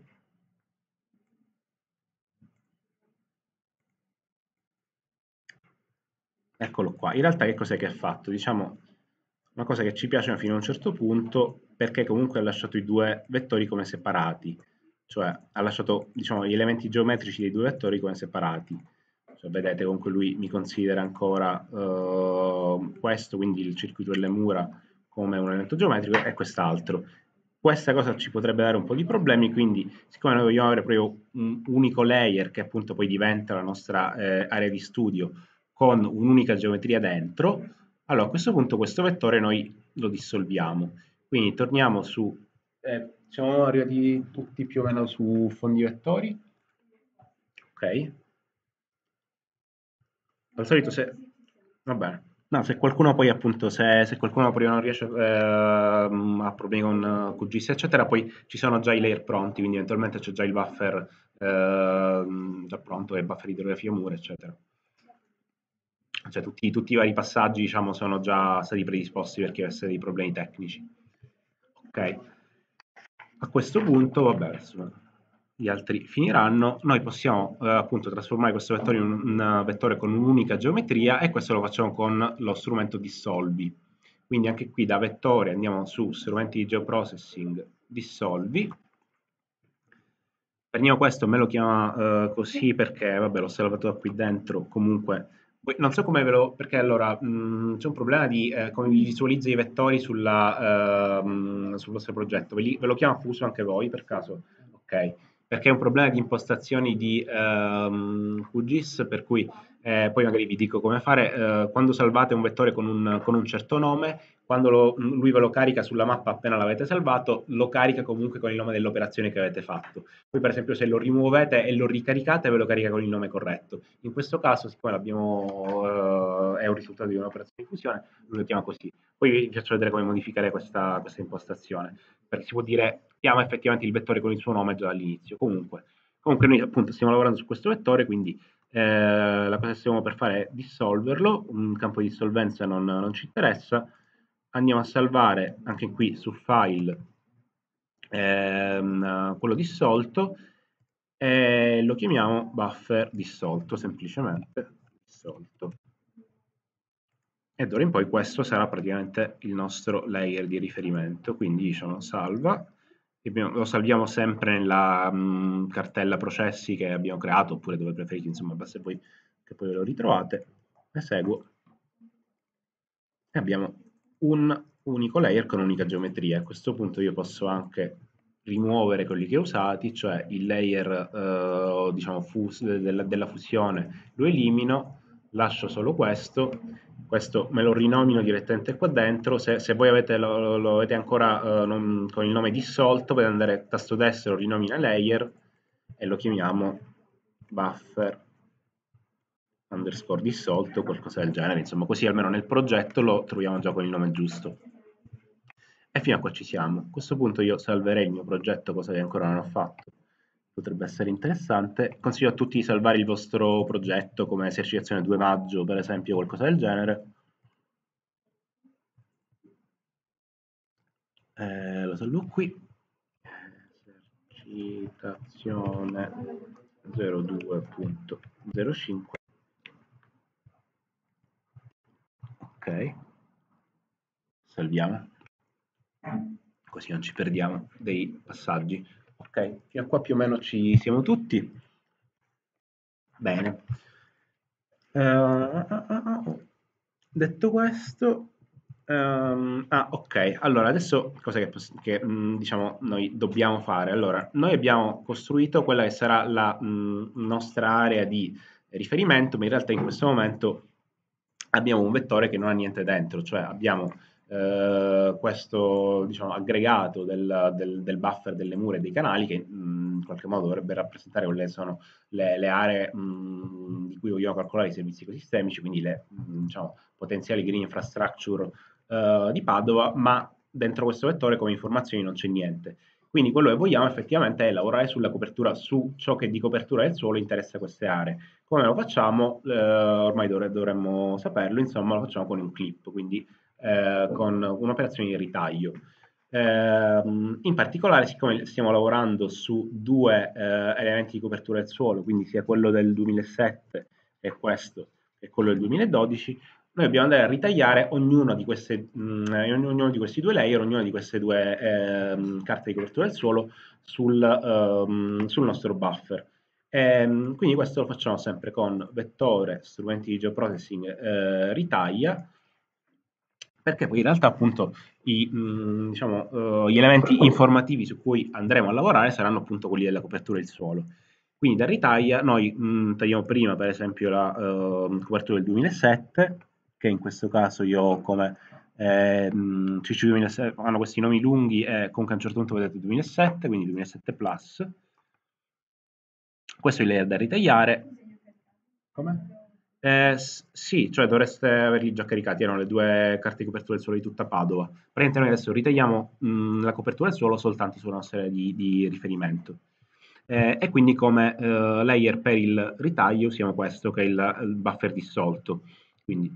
Eccolo qua. In realtà che cos'è che ha fatto? Diciamo una cosa che ci piace fino a un certo punto, perché comunque ha lasciato i due vettori come separati, cioè ha lasciato diciamo, gli elementi geometrici dei due vettori come separati. Cioè, vedete comunque lui mi considera ancora eh, questo, quindi il circuito delle mura come un elemento geometrico e quest'altro. Questa cosa ci potrebbe dare un po' di problemi, quindi siccome noi vogliamo avere proprio un unico layer che appunto poi diventa la nostra eh, area di studio con un'unica geometria dentro, allora a questo punto questo vettore noi lo dissolviamo. Quindi torniamo su, eh, siamo arrivati tutti più o meno su fondi vettori, ok? Al solito se, va bene. No, se qualcuno poi appunto, se, se qualcuno poi non riesce eh, a problemi con Q G S eccetera, poi ci sono già i layer pronti, quindi eventualmente c'è già il buffer eh, già pronto e buffer idrografia mura eccetera. Cioè tutti, tutti i vari passaggi diciamo sono già stati predisposti per chi avesse dei problemi tecnici. Ok, a questo punto, vabbè, adesso gli altri finiranno, noi possiamo eh, appunto trasformare questo vettore in un, un vettore con un'unica geometria e questo lo facciamo con lo strumento dissolvi. Quindi anche qui da vettore andiamo su strumenti di geoprocessing, dissolvi. Prendiamo questo, me lo chiama eh, così perché vabbè l'ho salvato da qui dentro, comunque Poi non so come ve lo, perché allora mh, c'è un problema di eh, come vi visualizza i vettori sulla, ehm, sul vostro progetto. Ve, li- ve lo chiama Fuso anche voi per caso? Ok, perché è un problema di impostazioni di ehm, Q G I S, per cui eh, poi magari vi dico come fare. Eh, quando salvate un vettore con un, con un certo nome, quando lo- lui ve lo carica sulla mappa appena l'avete salvato, lo carica comunque con il nome dell'operazione che avete fatto. Poi per esempio se lo rimuovete e lo ricaricate, ve lo carica con il nome corretto. In questo caso, siccome l'abbiamo, eh, è un risultato di un'operazione di fusione, lo chiama così. Poi vi faccio vedere come modificare questa, questa impostazione, perché si può dire chiama effettivamente il vettore con il suo nome già dall'inizio. Comunque, comunque noi appunto stiamo lavorando su questo vettore, quindi eh, la cosa che stiamo per fare è dissolverlo, un campo di dissolvenza non, non ci interessa, andiamo a salvare anche qui su file ehm, quello dissolto e lo chiamiamo buffer dissolto semplicemente dissolto. E d'ora in poi questo sarà praticamente il nostro layer di riferimento, quindi diciamo salva, lo salviamo sempre nella mh, cartella processi che abbiamo creato, oppure dove preferite, insomma basta poi che poi lo ritrovate, eseguo e abbiamo un unico layer con un'unica geometria. A questo punto io posso anche rimuovere quelli che ho usati, cioè il layer eh, diciamo fus della, della fusione lo elimino, lascio solo questo, questo me lo rinomino direttamente qua dentro. Se, se voi avete, lo, lo avete ancora eh, non, con il nome dissolto, potete andare tasto destro, rinomina layer e lo chiamiamo buffer underscore dissolto o qualcosa del genere, insomma, così almeno nel progetto lo troviamo già con il nome giusto. E fino a qua ci siamo. A questo punto io salverei il mio progetto, cosa che ancora non ho fatto. Potrebbe essere interessante. Consiglio a tutti di salvare il vostro progetto come esercitazione due maggio, per esempio, qualcosa del genere. Eh, lo salvo qui. Esercitazione zero due punto zero cinque. Ok, salviamo, così non ci perdiamo dei passaggi. Ok, fino a qua più o meno ci siamo tutti. Bene. Uh, uh, uh, uh. Detto questo, um, ah, ok. Allora, adesso cosa che, che mh, diciamo noi dobbiamo fare? Allora, noi abbiamo costruito quella che sarà la mh, nostra area di riferimento, ma in realtà in questo momento abbiamo un vettore che non ha niente dentro, cioè abbiamo eh, questo diciamo, aggregato del, del, del, buffer delle mura e dei canali che mh, in qualche modo dovrebbe rappresentare quelle sono le, le aree mh, di cui vogliamo calcolare i servizi ecosistemici, quindi le mh, diciamo, potenziali green infrastructure eh, di Padova, ma dentro questo vettore come informazioni non c'è niente. Quindi quello che vogliamo effettivamente è lavorare sulla copertura, su ciò che di copertura del suolo interessa queste aree. Come lo facciamo? Eh, ormai dovre- dovremmo saperlo, insomma lo facciamo con un clip, quindi eh, con un'operazione di ritaglio. Eh, in particolare, siccome stiamo lavorando su due eh, elementi di copertura del suolo, quindi sia quello del duemilasette e questo che quello del duemiladodici, noi dobbiamo andare a ritagliare ognuno di, queste, mh, ognuno di questi due layer, ognuna di queste due eh, carte di copertura del suolo sul, ehm, sul nostro buffer. E, quindi questo lo facciamo sempre con vettore, strumenti di geoprocessing, eh, ritaglia, perché poi in realtà appunto i, mh, diciamo, uh, gli elementi informativi su cui andremo a lavorare saranno appunto quelli della copertura del suolo. Quindi da ritaglia noi mh, tagliamo prima per esempio la uh, copertura del duemilasette, che in questo caso io ho come eh, C C duemilasette, hanno questi nomi lunghi e comunque a un certo punto vedete duemilasette, quindi duemilasette plus. Questo è il layer da ritagliare. Come? Eh, sì, cioè dovreste averli già caricati, erano le due carte di copertura del suolo di tutta Padova. Praticamente noi adesso ritagliamo mh, la copertura del suolo soltanto sulla nostra area di, di riferimento. Eh, e quindi come eh, layer per il ritaglio usiamo questo che è il, il buffer dissolto. Quindi,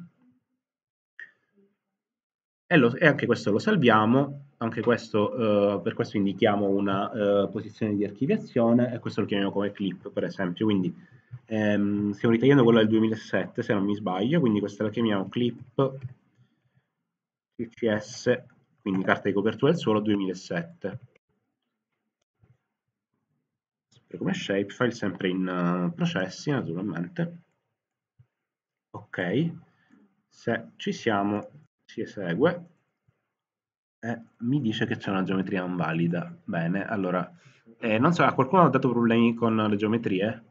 e, lo, e anche questo lo salviamo, anche questo, eh, per questo indichiamo una eh, posizione di archiviazione e questo lo chiamiamo come clip per esempio. Quindi ehm, stiamo ritagliando quello del duemilasette se non mi sbaglio, quindi questa la chiamiamo clip C C S, quindi carta di copertura del suolo duemilasette. Sempre come shapefile, sempre in uh, processi naturalmente. Ok, se ci siamo si esegue e mi dice che c'è una geometria non valida. Bene, allora, eh, non so, a qualcuno ha dato problemi con le geometrie?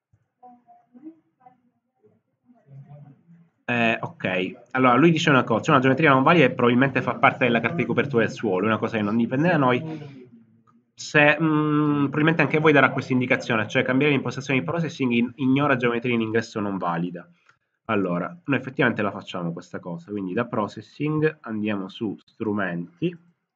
Eh, ok, allora lui dice una cosa, c'è una geometria non valida e probabilmente fa parte della carta di copertura del suolo, è una cosa che non dipende da noi. Se, mh, probabilmente anche voi darà questa indicazione, cioè cambiare l'impostazione di processing in- ignora geometria in ingresso non valida. Allora, noi effettivamente la facciamo questa cosa, quindi da processing andiamo su strumenti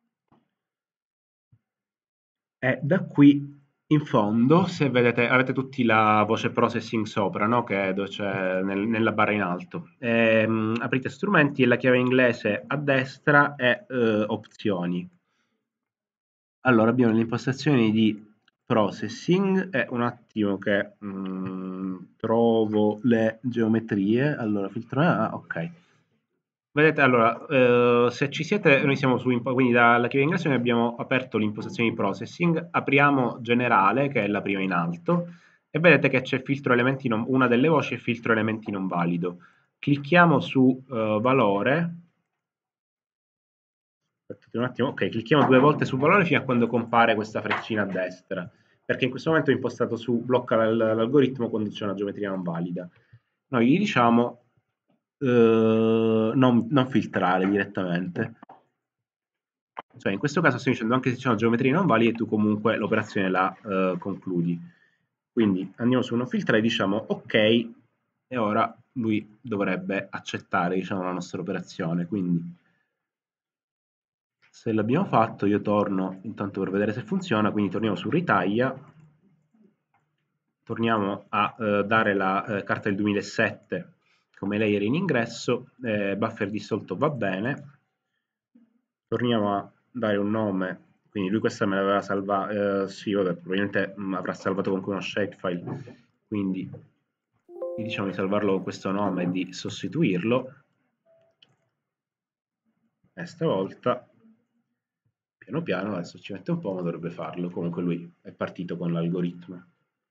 e da qui in fondo, se vedete, avete tutti la voce processing sopra, no? Che è dove c'è nel- nella barra in alto. Ehm, aprite strumenti e la chiave inglese a destra è eh, opzioni. Allora abbiamo le impostazioni di processing e un attimo che mm, trovo le geometrie. Allora, filtro, ah, ok. Vedete, allora, eh, se ci siete, noi siamo su, impo- quindi dalla chiave ingresso noi abbiamo aperto l'impostazione di processing, apriamo generale, che è la prima in alto, e vedete che c'è filtro elementi non, una delle voci è filtro elementi non valido. Clicchiamo su eh, valore, aspettate un attimo, ok, clicchiamo due volte su valore fino a quando compare questa freccina a destra, perché in questo momento è impostato su blocca l'algoritmo quando c'è una geometria non valida. Noi gli diciamo eh, non, non filtrare direttamente. Cioè, in questo caso stiamo dicendo anche se c'è una geometria non valida, tu comunque l'operazione la eh, concludi. Quindi andiamo su non filtrare e diciamo ok, e ora lui dovrebbe accettare, diciamo, la nostra operazione. Quindi se l'abbiamo fatto, io torno intanto per vedere se funziona, quindi torniamo su ritaglia, torniamo a eh, dare la eh, carta del duemilasette come layer in ingresso, eh, buffer dissolto va bene, torniamo a dare un nome, quindi lui questa me l'aveva salvata, eh, sì vabbè, probabilmente mh, avrà salvato comunque uno shapefile, quindi gli diciamo di salvarlo con questo nome e di sostituirlo, e stavolta piano piano, adesso ci mette un po' ma dovrebbe farlo, comunque lui è partito con l'algoritmo.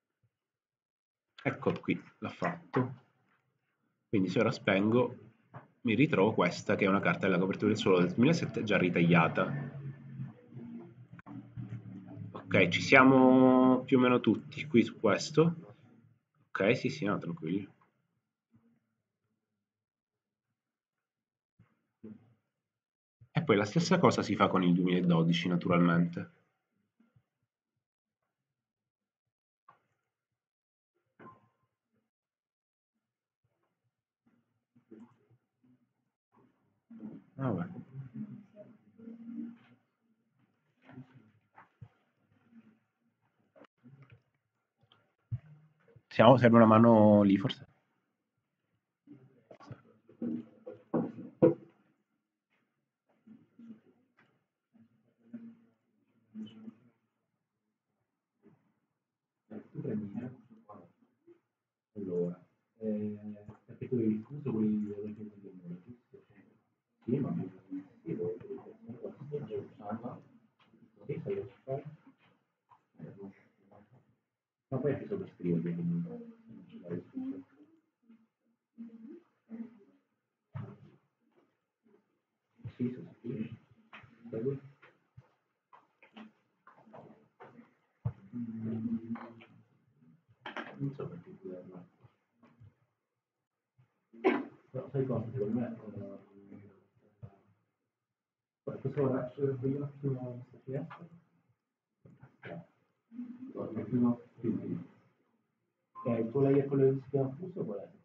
Ecco qui, l'ha fatto. Quindi se ora spengo mi ritrovo questa che è una carta della copertura del suolo del duemilasette già ritagliata. Ok, ci siamo più o meno tutti qui su questo. Ok, sì, sì, no, tranquilli. E poi la stessa cosa si fa con il duemiladodici, naturalmente. Vabbè. Siamo, serve una mano lì, forse. Tu prendi allora, eh, perché tu hai diffuso quei elementi del mondo, giusto? Sì, ma mi sì, lo sì, sai lo fare? Ma poi anche solo scrivere, quindi non ce l'hai scritto. Sì, sostituisci. Quello? Mm, non so perché dirlo. Però sai cosa, secondo me, eh, questo ora voglio un attimo questa finestra. Guarda, prima, quindi, eh, il tuo layer quello che si chiama fuso qual è?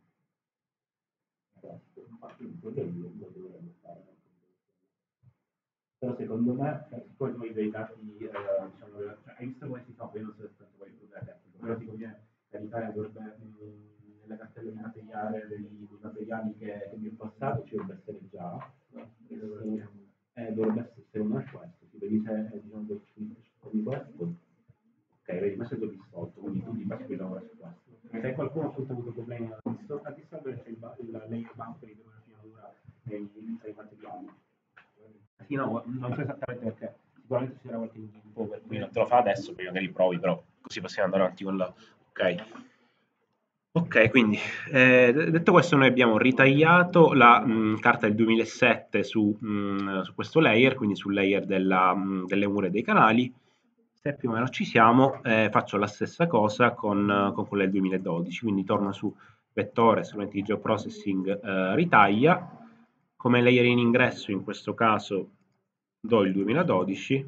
Infatti, quello è il- lo dovremmo fare. Però secondo me, eh, poi noi dei dati, eh, diciamo, cioè, hai visto come si fa, poi non so se tanto poi il problema tecnico, però ti conviene caricare dovrebbe, mh, nelle cartelle di materiale dei, dei materiali che, che mi ho passato, ci dovrebbe essere già, eh, eh, dovrebbe essere secondo me questo, si vedi se eh, diciamo, di questo, ok, vedi, questo è il risolto, quindi tu di base puoi lavorare su questo. Se qualcuno ha appunto avuto problemi a dissol- a dissolvere, c'è il, ba- il layer buffer di una finitura nei, tra i materiali. Sì, no, non so esattamente perché, sicuramente ci sarà qualche info per cui non te lo fa adesso, poi magari provi, però così possiamo andare avanti con la... Ok. Ok, quindi eh, detto questo, noi abbiamo ritagliato la mh, carta del duemilasette su, mh, su questo layer, quindi sul layer della, mh, delle mura dei canali. Se più o meno ci siamo, eh, faccio la stessa cosa con, con quella del duemiladodici, quindi torno su vettore, strumenti di geoprocessing, eh, ritaglia. Come layer in ingresso, in questo caso, do il duemiladodici.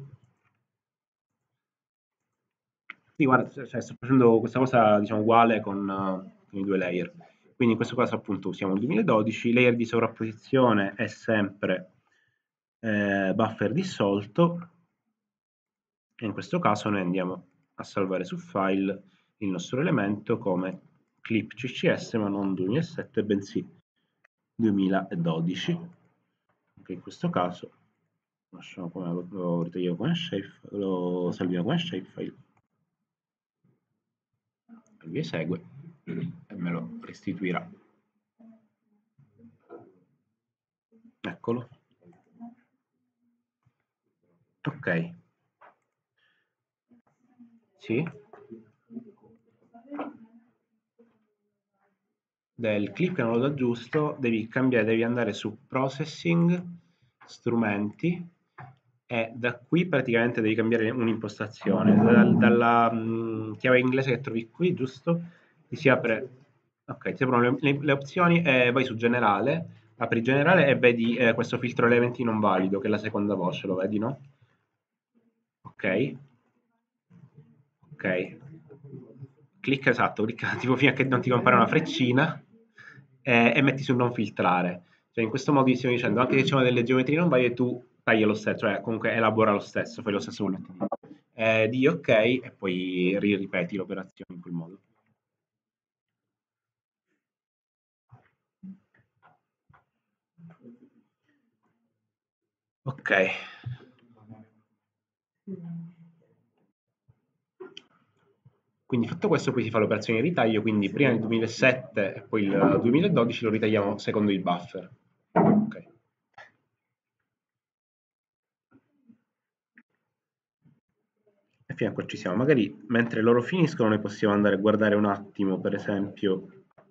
Sì, guarda, cioè, sto facendo questa cosa, diciamo, uguale con, eh, con i due layer. Quindi in questo caso appunto usiamo il duemiladodici, layer di sovrapposizione è sempre eh, buffer dissolto, e in questo caso noi andiamo a salvare su file il nostro elemento come clip C C S, ma non duemilasette, bensì duemiladodici. Anche in questo caso lasciamo come, lo ritagliamo come shape, lo salviamo come shapefile, lui esegue e me lo restituirà. Eccolo. Ok. Sì. Del clip che non lo dà giusto, devi cambiare, devi andare su processing, strumenti, e da qui praticamente devi cambiare un'impostazione. Dal- dalla mh, chiave inglese che trovi qui, giusto? Ti si apre, ok, ti aprono le, le- le opzioni e vai su generale, apri generale e vedi eh, questo filtro elementi non valido, che è la seconda voce, lo vedi, no? Ok, ok. Clicca, esatto, clicca tipo fino a che non ti compare una freccina, e, e metti su non filtrare. Cioè in questo modo ti stiamo dicendo, anche se ci sono delle geometrie non valide, tu tagli lo stesso, cioè comunque elabora lo stesso, fai lo stesso con l'H D. Eh, di ok e poi ri- ripeti l'operazione in quel modo. Ok. Quindi fatto questo poi si fa l'operazione di ritaglio, quindi prima il duemilasette e poi il duemiladodici lo ritagliamo secondo il buffer. Ok. E fino a qua ci siamo. Magari mentre loro finiscono noi possiamo andare a guardare un attimo, per esempio.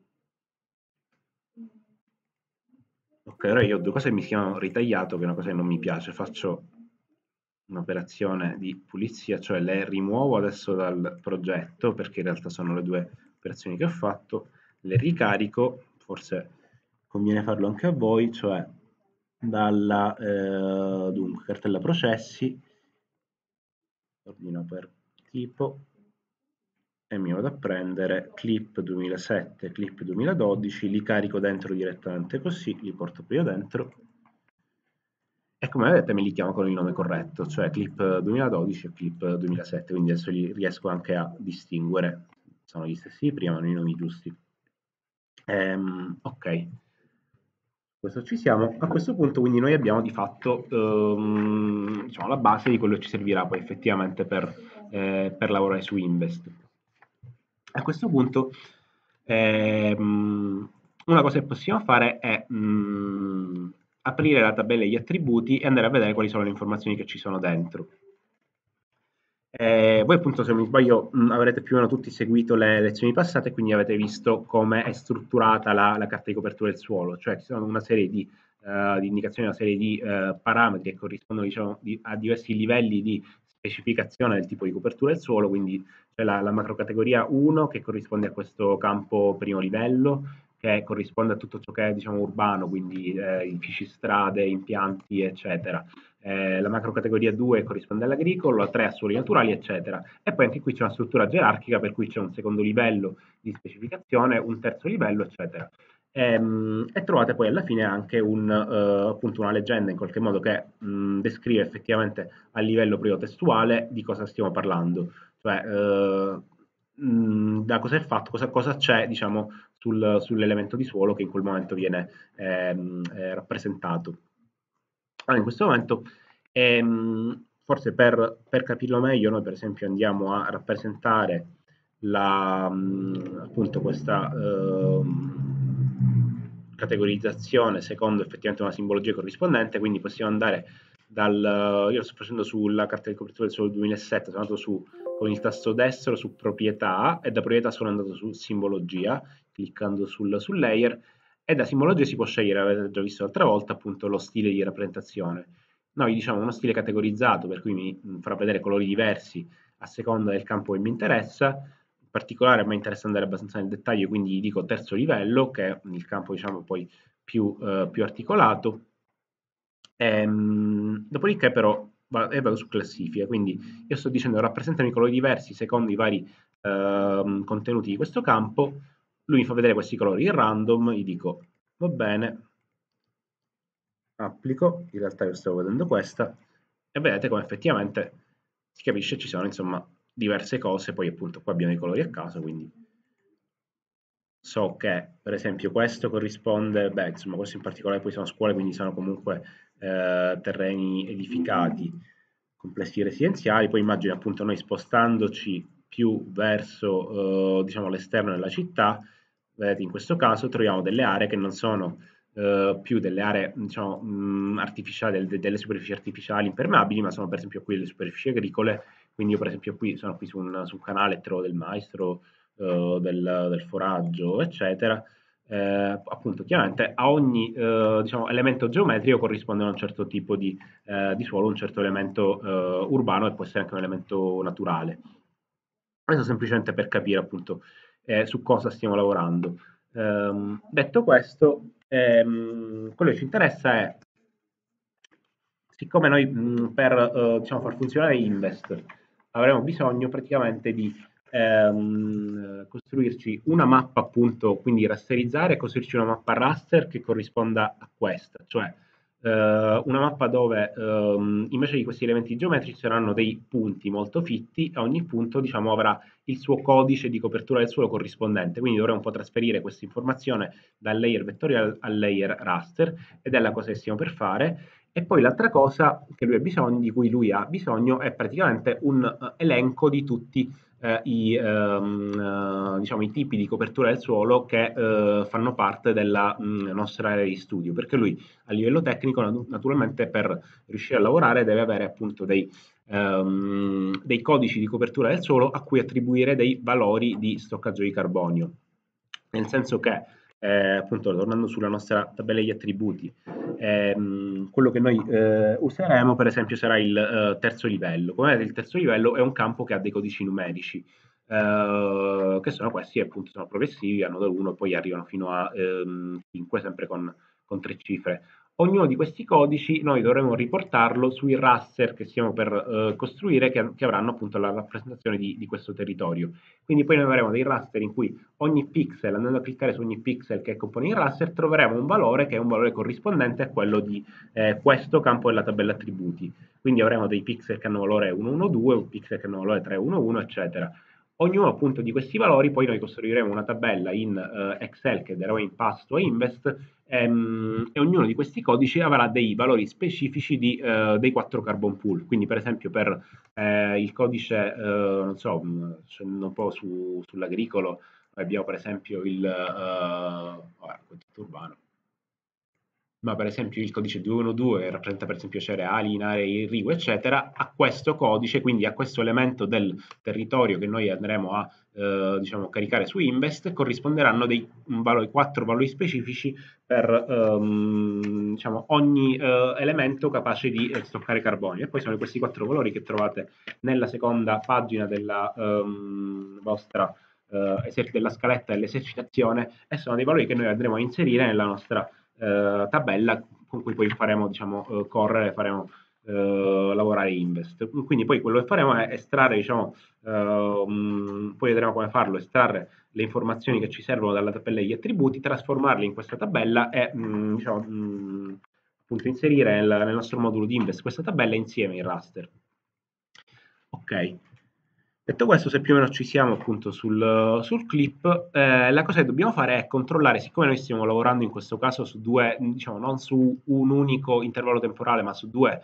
Ok, ora io ho due cose che mi si chiamano ritagliato, che è una cosa che non mi piace. Faccio un'operazione di pulizia, cioè le rimuovo adesso dal progetto, perché in realtà sono le due operazioni che ho fatto, le ricarico, forse conviene farlo anche a voi, cioè dalla eh, dunque, cartella processi, ordino per tipo, e mi vado a prendere clip duemilasette, clip duemiladodici, li carico dentro direttamente così, li porto qui dentro, e come vedete me li chiamo con il nome corretto, cioè clip duemiladodici e clip duemilasette, quindi adesso li riesco anche a distinguere, sono gli stessi di prima, ma i nomi giusti. Ehm, ok, questo ci siamo. A questo punto quindi noi abbiamo di fatto ehm, diciamo, la base di quello che ci servirà poi effettivamente per, eh, per lavorare su Invest. A questo punto ehm, una cosa che possiamo fare è mh, aprire la tabella degli attributi e andare a vedere quali sono le informazioni che ci sono dentro. Eh, voi appunto, se non mi sbaglio, mh, avrete più o meno tutti seguito le lezioni passate, quindi avete visto come è strutturata la, la carta di copertura del suolo, cioè ci sono una serie di, eh, di indicazioni, una serie di eh, parametri che corrispondono diciamo, di, a diversi livelli di specificazione del tipo di copertura del suolo, quindi c'è la, la macrocategoria uno che corrisponde a questo campo primo livello, che corrisponde a tutto ciò che è diciamo, urbano, quindi eh, edifici, strade, impianti, eccetera. Eh, la macrocategoria due corrisponde all'agricolo, la tre a suoli naturali, eccetera. E poi anche qui c'è una struttura gerarchica, per cui c'è un secondo livello di specificazione, un terzo livello, eccetera. E, e trovate poi alla fine anche un, uh, appunto una leggenda in qualche modo che mh, descrive effettivamente a livello proprio testuale di cosa stiamo parlando, cioè uh, mh, da cosa è fatto, cosa, cosa c'è diciamo sul, sull'elemento di suolo che in quel momento viene ehm, eh, rappresentato. Allora, in questo momento, ehm, forse per, per capirlo meglio, noi per esempio andiamo a rappresentare la, mh, appunto questa ehm, categorizzazione secondo effettivamente una simbologia corrispondente, quindi possiamo andare dal, io lo sto facendo sulla carta di copertura del suolo duemilasette, sono andato su con il tasto destro su proprietà e da proprietà sono andato su simbologia, cliccando sul, sul layer, e da simbologia si può scegliere, avete già visto l'altra volta, appunto lo stile di rappresentazione. Noi diciamo uno stile categorizzato, per cui mi farà vedere colori diversi a seconda del campo che mi interessa. In particolare a me interessa andare abbastanza nel dettaglio, quindi dico terzo livello, che è il campo diciamo poi più, eh, più articolato. Ehm, dopodiché però e vado su classifica, quindi io sto dicendo rappresentami colori diversi secondo i vari ehm, contenuti di questo campo. Lui mi fa vedere questi colori in random, gli dico va bene, applico, in realtà io stavo vedendo questa, e vedete come effettivamente si capisce ci sono insomma diverse cose, poi appunto qua abbiamo i colori a caso, quindi so che per esempio questo corrisponde, beh insomma questo in particolare poi sono scuole, quindi sono comunque eh, terreni edificati, complessi residenziali, poi immagino appunto noi spostandoci più verso eh, diciamo l'esterno della città, vedete in questo caso troviamo delle aree che non sono eh, più delle aree diciamo mh, artificiali, del- delle superfici artificiali impermeabili, ma sono per esempio qui le superfici agricole, quindi io per esempio qui sono qui su un, su un canale, trovo del mais, trovo eh, del, del foraggio, eccetera. Eh, appunto, chiaramente a ogni eh, diciamo, elemento geometrico corrisponde a un certo tipo di, eh, di suolo, un certo elemento eh, urbano e può essere anche un elemento naturale. Questo semplicemente per capire appunto eh, su cosa stiamo lavorando. Ehm, detto questo, ehm, quello che ci interessa è, siccome noi mh, per eh, diciamo, far funzionare Invest avremo bisogno praticamente di ehm, costruirci una mappa appunto, quindi rasterizzare e costruirci una mappa raster che corrisponda a questa, cioè eh, una mappa dove ehm, invece di questi elementi geometrici saranno dei punti molto fitti, a ogni punto diciamo avrà il suo codice di copertura del suolo corrispondente, quindi dovremo un po' trasferire questa informazione dal layer vettoriale al layer raster, ed è la cosa che stiamo per fare. E poi l'altra cosa che lui ha bisogno, di cui lui ha bisogno è praticamente un uh, elenco di tutti uh, i, um, uh, diciamo, i tipi di copertura del suolo che uh, fanno parte della um, nostra area di studio, perché lui a livello tecnico naturalmente per riuscire a lavorare deve avere appunto dei, um, dei codici di copertura del suolo a cui attribuire dei valori di stoccaggio di carbonio, nel senso che eh, appunto tornando sulla nostra tabella degli attributi, ehm, quello che noi eh, useremo per esempio sarà il eh, terzo livello. Come vedete il terzo livello è un campo che ha dei codici numerici, eh, che sono questi appunto sono progressivi, hanno da uno e poi arrivano fino a ehm, cinque, sempre con, con tre cifre. Ognuno di questi codici noi dovremo riportarlo sui raster che stiamo per eh, costruire, che, che, avranno appunto la rappresentazione di, di questo territorio. Quindi poi noi avremo dei raster in cui ogni pixel, andando a cliccare su ogni pixel che compone il raster, troveremo un valore che è un valore corrispondente a quello di eh, questo campo della tabella attributi. Quindi avremo dei pixel che hanno valore uno uno due, un pixel che hanno valore tre uno uno, eccetera. Ognuno appunto di questi valori poi noi costruiremo una tabella in eh, Excel che daremo in pasto a Invest, ehm, e ognuno di questi codici avrà dei valori specifici di, eh, dei quattro carbon pool. Quindi per esempio per eh, il codice, eh, non so, scendendo un po' su, sull'agricolo, abbiamo per esempio il uh, urbano, ma per esempio il codice duecentonodue rappresenta per esempio cereali in aree irrigue, eccetera, a questo codice, quindi a questo elemento del territorio che noi andremo a eh, diciamo, caricare su Invest, corrisponderanno dei valori, quattro valori specifici per ehm, diciamo, ogni eh, elemento capace di eh, stoccare carbonio. E poi sono questi quattro valori che trovate nella seconda pagina della ehm, vostra eh, della scaletta dell'esercitazione, e sono dei valori che noi andremo a inserire nella nostra eh, tabella con cui poi faremo diciamo, eh, correre, faremo eh, lavorare Invest. Quindi poi quello che faremo è estrarre, diciamo, eh, mh, poi vedremo come farlo, estrarre le informazioni che ci servono dalla tabella degli attributi, trasformarle in questa tabella e mh, diciamo, mh, appunto inserire nel, nel nostro modulo di Invest questa tabella insieme in raster. Ok. Detto questo, se più o meno ci siamo appunto sul, sul clip, eh, la cosa che dobbiamo fare è controllare, siccome noi stiamo lavorando in questo caso su due, diciamo non su un unico intervallo temporale, ma su due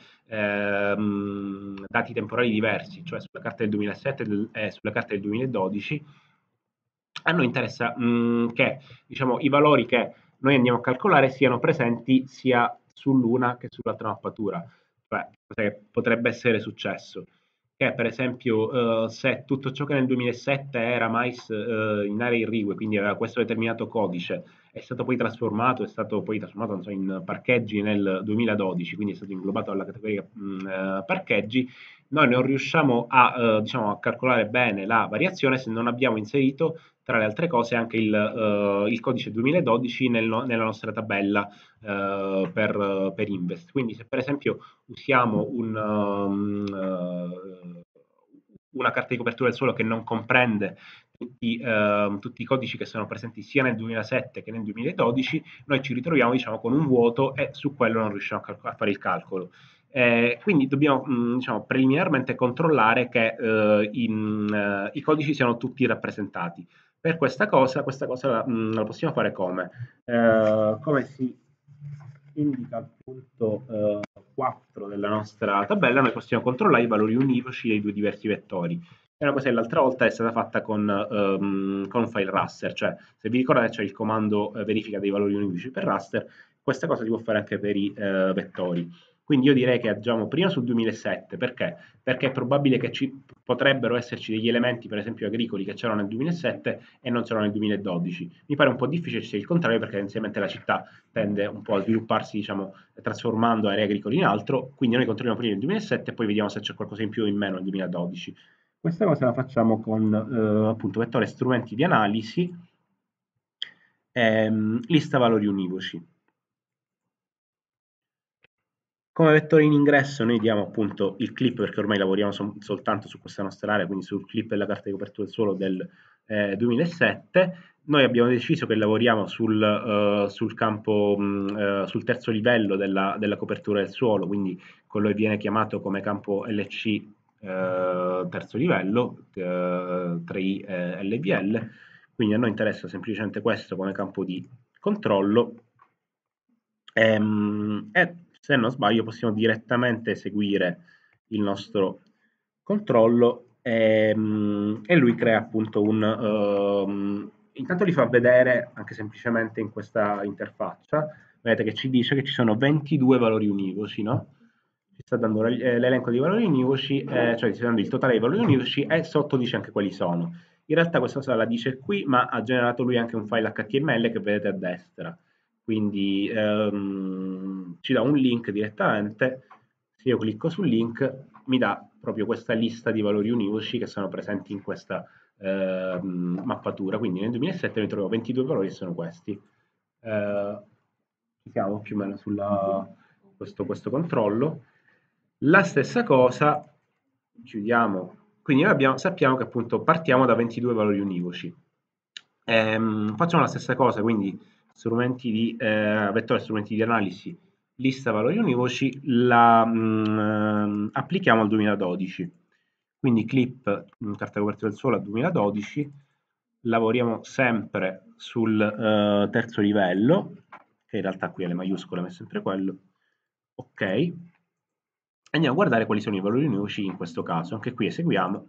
ehm, dati temporali diversi, cioè sulla carta del duemilasette e sulla carta del duemiladodici, a noi interessa mh, che diciamo, i valori che noi andiamo a calcolare siano presenti sia sull'una che sull'altra mappatura, cioè cosa che potrebbe essere successo. che per esempio eh, se tutto ciò che nel duemilasette era mais eh, in aree irrigue, quindi aveva questo determinato codice, è stato poi trasformato, è stato poi trasformato non so, in parcheggi nel duemiladodici, quindi è stato inglobato dalla categoria mh, eh, parcheggi, noi non riusciamo a, eh, diciamo, a calcolare bene la variazione se non abbiamo inserito tra le altre cose anche il, eh, il codice duemiladodici nel no- nella nostra tabella eh, per, per Invest. Quindi se per esempio usiamo un, um, uh, una carta di copertura del suolo che non comprende tutti, uh, tutti, i codici che sono presenti sia nel duemilasette che nel duemiladodici, noi ci ritroviamo diciamo, con un vuoto e su quello non riusciamo a, a fare il calcolo. Eh, quindi dobbiamo mh, diciamo, preliminarmente controllare che uh, in, uh, i codici siano tutti rappresentati. Per questa cosa, questa cosa la, mh, la possiamo fare come? Eh, come si indica al punto eh, quattro della nostra tabella, noi possiamo controllare i valori univoci dei due diversi vettori. È una cosa che l'altra volta è stata fatta con, um, con un file raster, cioè se vi ricordate c'è il comando eh, verifica dei valori univoci per raster, questa cosa si può fare anche per i eh, vettori. Quindi io direi che agiamo prima sul duemilasette, perché? Perché è probabile che ci potrebbero esserci degli elementi, per esempio agricoli, che c'erano nel duemilasette e non c'erano nel duemiladodici. Mi pare un po' difficile sia il contrario, perché tendenzialmente la città tende un po' a svilupparsi, diciamo, trasformando aree agricole in altro, quindi noi controlliamo prima il duemilasette e poi vediamo se c'è qualcosa in più o in meno nel duemiladodici. Questa cosa la facciamo con eh, appunto vettore strumenti di analisi, ehm, lista valori univoci. Come vettore in ingresso noi diamo appunto il clip, perché ormai lavoriamo sol soltanto su questa nostra area, quindi sul clip della carta di copertura del suolo del eh, duemilasette. Noi abbiamo deciso che lavoriamo sul, uh, sul campo, mh, uh, sul terzo livello della, della, copertura del suolo, quindi quello che viene chiamato come campo L C uh, terzo livello, uh, tre I eh, L V L, quindi a noi interessa semplicemente questo come campo di controllo. Ehm, e se non sbaglio possiamo direttamente eseguire il nostro controllo e, e lui crea appunto un... Um, intanto li fa vedere anche semplicemente in questa interfaccia, vedete che ci dice che ci sono ventidue valori univoci, no? Ci sta dando l'elenco dei valori univoci, eh, cioè ci sta dando il totale dei valori univoci e sotto dice anche quali sono. In realtà questa cosa la dice qui, ma ha generato lui anche un file H T M L che vedete a destra. Quindi ehm, ci dà un link direttamente. Se io clicco sul link, mi dà proprio questa lista di valori univoci che sono presenti in questa ehm, mappatura. Quindi nel duemilasette ne trovo ventidue valori e sono questi. Eh, ci siamo più o meno su questo, questo controllo. La stessa cosa, chiudiamo, quindi noi abbiamo, sappiamo che appunto partiamo da ventidue valori univoci. Ehm, facciamo la stessa cosa, quindi strumenti di eh, vettore, strumenti di analisi, lista valori univoci, la mh, applichiamo al duemiladodici. Quindi clip mh, carta copertura del suolo al duemiladodici, lavoriamo sempre sul eh, terzo livello, che in realtà qui alle maiuscole è sempre quello, ok, andiamo a guardare quali sono i valori univoci in questo caso, anche qui eseguiamo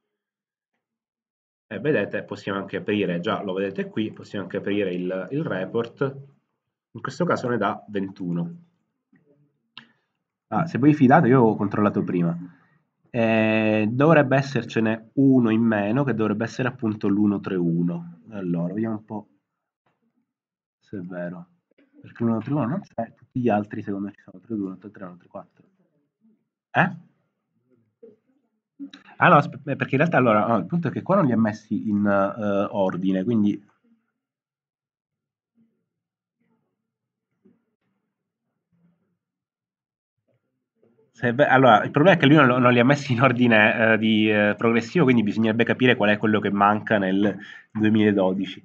e vedete possiamo anche aprire, già lo vedete qui, possiamo anche aprire il, il report, in questo caso ne dà ventuno. Ah, se voi fidate, io ho controllato prima, eh, dovrebbe essercene uno in meno che dovrebbe essere appunto l'uno-tre-uno. Allora, vediamo un po' se è vero, perché l'uno-tre-uno non c'è, tutti gli altri secondo me ci sono tre-due, uno-tre-tre, uno-tre-quattro. Eh? Ah no, perché in realtà allora, no, il punto è che qua non li ha messi in uh, ordine, quindi se, allora, il problema è che lui non, non li ha messi in ordine uh, di uh, progressivo, quindi bisognerebbe capire qual è quello che manca nel duemiladodici.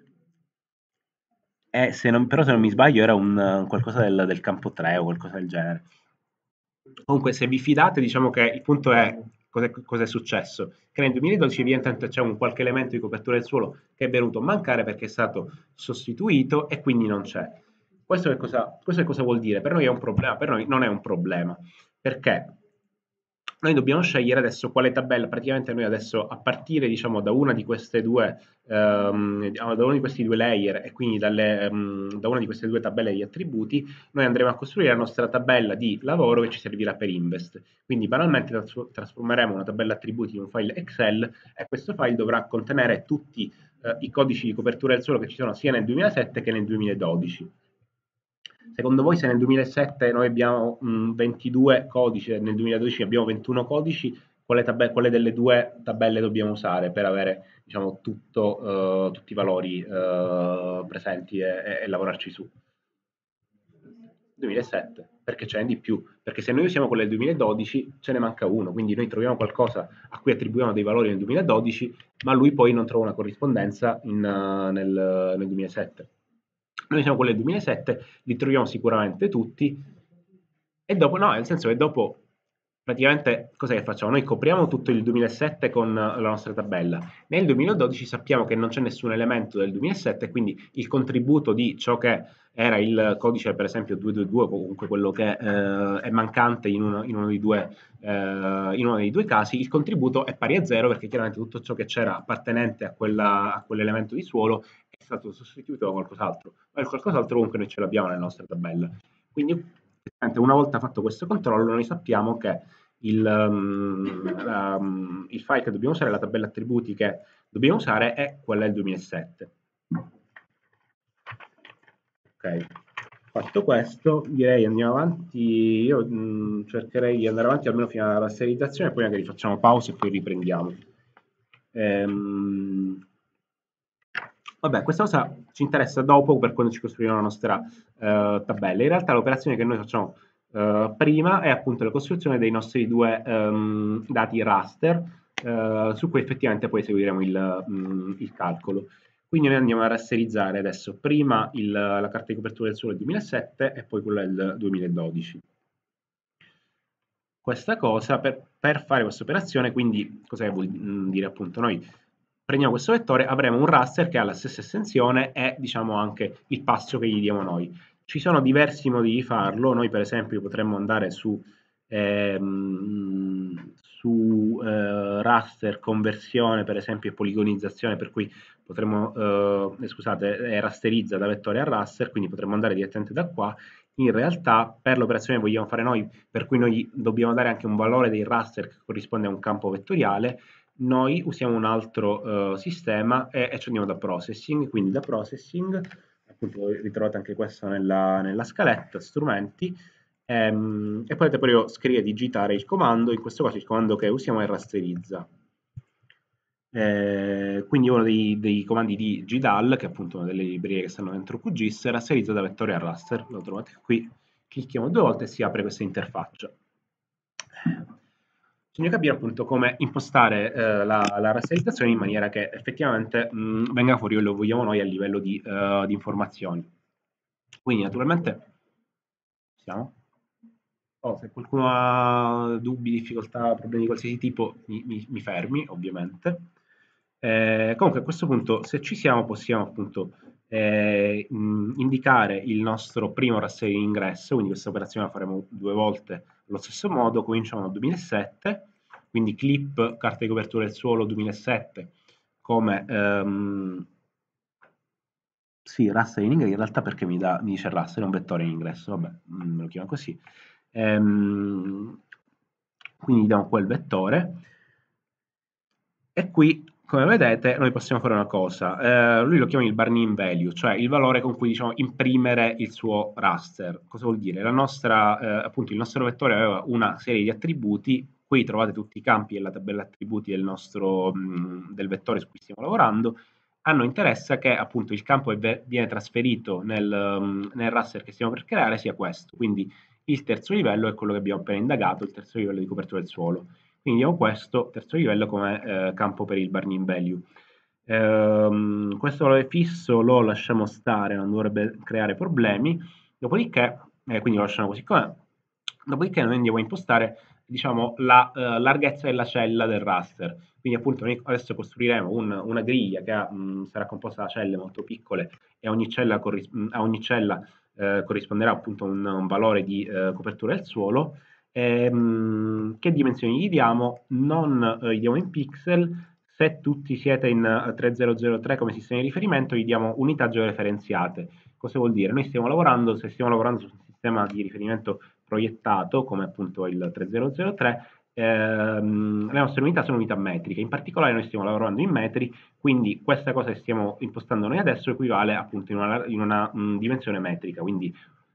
E se non, però se non mi sbaglio era un, uh, qualcosa del, del campo tre o qualcosa del genere. Comunque, se vi fidate, diciamo che il punto è cosa è successo. Che nel duemiladodici evidentemente c'è un qualche elemento di copertura del suolo che è venuto a mancare perché è stato sostituito e quindi non c'è. Questo che cosa, questo che cosa vuol dire? Per noi è un problema, per noi non è un problema. Perché? noi dobbiamo scegliere adesso quale tabella, praticamente noi adesso a partire diciamo da una di queste due, ehm, da uno di questi due layer e quindi dalle, ehm, da una di queste due tabelle di attributi, noi andremo a costruire la nostra tabella di lavoro che ci servirà per Invest. Quindi banalmente tras- trasformeremo una tabella attributi in un file Excel e questo file dovrà contenere tutti eh, i codici di copertura del suolo che ci sono sia nel duemilasette che nel duemiladodici. Secondo voi se nel duemilasette noi abbiamo mh, ventidue codici e nel duemiladodici abbiamo ventuno codici, quale, tabella, quale delle due tabelle dobbiamo usare per avere diciamo, tutto, uh, tutti i valori uh, presenti e, e, e lavorarci su? duemilasette, perché ce n'è di più, perché se noi usiamo quella del duemiladodici ce ne manca uno, quindi noi troviamo qualcosa a cui attribuiamo dei valori nel duemiladodici, ma lui poi non trova una corrispondenza in, uh, nel, nel duemilasette. Noi siamo quelli del duemilasette, li troviamo sicuramente tutti, e dopo, no, nel senso che dopo, praticamente, cosa che facciamo? Noi copriamo tutto il duemilasette con la nostra tabella. Nel duemiladodici sappiamo che non c'è nessun elemento del duemilasette, quindi il contributo di ciò che era il codice, per esempio duecentoventidue, o comunque quello che eh, è mancante in uno, in uno dei due, eh, in uno dei due casi, il contributo è pari a zero, perché chiaramente tutto ciò che c'era appartenente a, quella, a quell'elemento di suolo è stato sostituito da qualcos'altro. Ma il qualcos'altro comunque noi ce l'abbiamo nella nostra tabella. Quindi una volta fatto questo controllo, noi sappiamo che il, um, la, um, il file che dobbiamo usare, la tabella attributi che dobbiamo usare è quella del duemilasette. Ok, fatto questo, direi andiamo avanti. Io mh, cercherei di andare avanti almeno fino alla rasterizzazione, poi magari facciamo pausa e poi riprendiamo. Ehm, Vabbè, questa cosa ci interessa dopo per quando ci costruiamo la nostra eh, tabella. In realtà l'operazione che noi facciamo eh, prima è appunto la costruzione dei nostri due ehm, dati raster, eh, su cui effettivamente poi eseguiremo il, mh, il calcolo. Quindi noi andiamo a rasterizzare adesso prima il, la carta di copertura del suolo del duemilasette e poi quella del duemiladodici. Questa cosa, per, per fare questa operazione, quindi cosa vuol dire appunto? Noi prendiamo questo vettore, avremo un raster che ha la stessa estensione e diciamo anche il passo che gli diamo noi. Ci sono diversi modi di farlo, noi per esempio potremmo andare su, ehm, su eh, raster conversione per esempio e poligonizzazione, per cui potremmo, eh, scusate, eh, rasterizza da vettore a raster, quindi potremmo andare direttamente da qua. In realtà per l'operazione che vogliamo fare noi, per cui noi dobbiamo dare anche un valore dei raster che corrisponde a un campo vettoriale, noi usiamo un altro uh, sistema e, e ci andiamo da processing, quindi da processing, appunto ritrovate anche questo nella, nella scaletta, strumenti, ehm, e potete proprio scrivere, digitare il comando, in questo caso il comando che usiamo è rasterizza. Eh, quindi uno dei, dei comandi di G D A L, che è appunto una delle librerie che stanno dentro Q G I S, rasterizza da vettore a raster, lo trovate qui, clicchiamo due volte e si apre questa interfaccia. Bisogna capire appunto come impostare eh, la, la rasterizzazione in maniera che effettivamente mh, venga fuori quello che vogliamo noi a livello di, uh, di informazioni. Quindi naturalmente siamo. Oh, se qualcuno ha dubbi, difficoltà, problemi di qualsiasi tipo, mi, mi, mi fermi, ovviamente. Eh, comunque a questo punto, se ci siamo, possiamo appunto eh, mh, indicare il nostro primo raster in ingresso, quindi questa operazione la faremo due volte allo stesso modo. Cominciamo dal duemilasette, quindi clip carta di copertura del suolo duemilasette come ehm, sì, raster in ingresso, in realtà perché mi, dà, mi dice raster, è un vettore in ingresso, vabbè, me lo chiamo così. Ehm, quindi diamo quel vettore e qui, come vedete, noi possiamo fare una cosa. Eh, lui lo chiama il burn-in value, cioè il valore con cui diciamo imprimere il suo raster. Cosa vuol dire? La nostra, eh, appunto, il nostro vettore aveva una serie di attributi. Qui trovate tutti i campi e la tabella attributi del nostro mh, del vettore su cui stiamo lavorando. A noi interessa che appunto il campo che viene trasferito nel, um, nel raster che stiamo per creare sia questo. Quindi il terzo livello è quello che abbiamo appena indagato, il terzo livello di copertura del suolo. Quindi ho questo terzo livello come eh, campo per il burn-in value. Ehm, questo valore fisso lo lasciamo stare, non dovrebbe creare problemi. Dopodiché, eh, quindi lo lasciamo così com'è. Dopodiché noi andiamo a impostare, diciamo, la uh, larghezza della cella del raster. Quindi appunto noi adesso costruiremo un, una griglia che ha, mh, sarà composta da celle molto piccole e ogni cella, a ogni cella eh, corrisponderà appunto un, un valore di eh, copertura del suolo Ehm, che dimensioni gli diamo? Non eh, gli diamo in pixel. Se tutti siete in eh, tremila come sistema di riferimento, gli diamo unità georeferenziate. Cosa vuol dire? Noi stiamo lavorando, se stiamo lavorando su un sistema di riferimento proiettato, come appunto il tremila tre, ehm, le nostre unità sono unità metriche. In particolare noi stiamo lavorando in metri, quindi questa cosa che stiamo impostando noi adesso equivale appunto in una, in una mh, dimensione metrica, quindi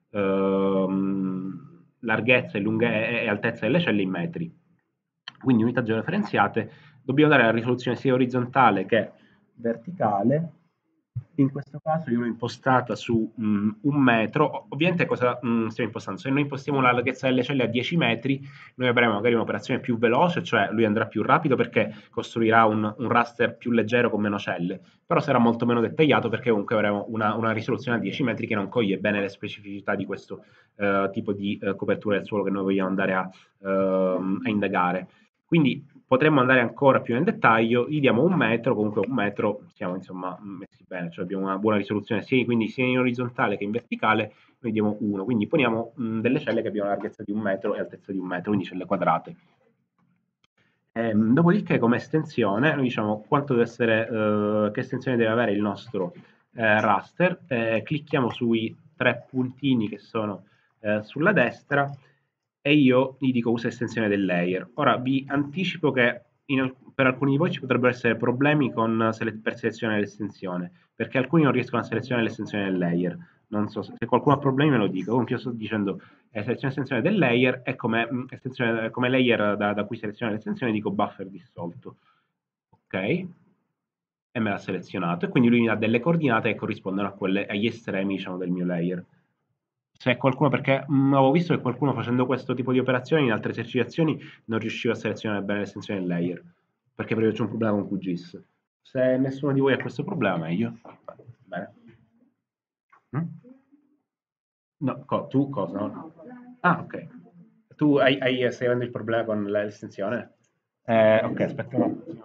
ehm, larghezza e, e, e altezza delle celle in metri. Quindi unità georeferenziate, dobbiamo dare la risoluzione sia orizzontale che verticale. In questo caso io l'ho impostata su mh, un metro. Ovviamente cosa mh, stiamo impostando? Se noi impostiamo la larghezza delle celle a dieci metri, noi avremo magari un'operazione più veloce, cioè lui andrà più rapido perché costruirà un, un raster più leggero con meno celle, però sarà molto meno dettagliato perché comunque avremo una, una risoluzione a dieci metri che non coglie bene le specificità di questo eh, tipo di eh, copertura del suolo che noi vogliamo andare a, ehm, a indagare. Quindi potremmo andare ancora più nel dettaglio, gli diamo un metro, comunque un metro siamo insomma messi bene, cioè abbiamo una buona risoluzione sia, quindi sia in orizzontale che in verticale, noi diamo uno, quindi poniamo mh, delle celle che abbiano la larghezza di un metro e altezza di un metro, quindi celle quadrate. Ehm, dopodiché come estensione noi diciamo quanto deve essere, eh, che estensione deve avere il nostro eh, raster, eh, clicchiamo sui tre puntini che sono eh, sulla destra e io gli dico usa estensione del layer. Ora vi anticipo che in, per alcuni di voi ci potrebbero essere problemi con, per selezionare l'estensione, perché alcuni non riescono a selezionare l'estensione del layer. Non so se, se qualcuno ha problemi me lo dica. Comunque io sto dicendo eh, seleziono estensione del layer e come, mh, estensione, come layer da, da cui selezionare l'estensione dico buffer dissolto. Ok? E me l'ha selezionato e quindi lui mi dà delle coordinate che corrispondono a quelle, agli estremi diciamo, del mio layer. Se qualcuno, perché mh, avevo visto che qualcuno facendo questo tipo di operazioni in altre esercitazioni non riusciva a selezionare bene l'estensione del layer, perché proprio c'è un problema con Q G I S. Se nessuno di voi ha questo problema, meglio. Bene. Mm? No, co- tu cosa? No? Ah, ok. Tu hai, hai- stai avendo il problema con l'estensione? Eh, ok, aspetta un attimo.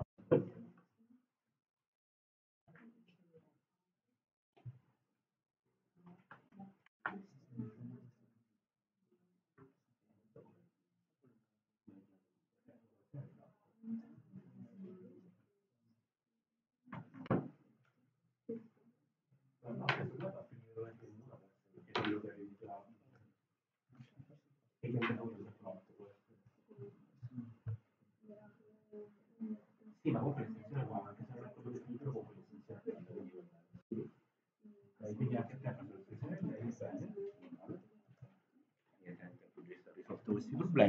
Sì, ma comunque l'estensione è buona, anche se non è quello definito, comunque l'estensione è bella, quindi quindi anche te la soluzione è bene. Risolto questi problemi.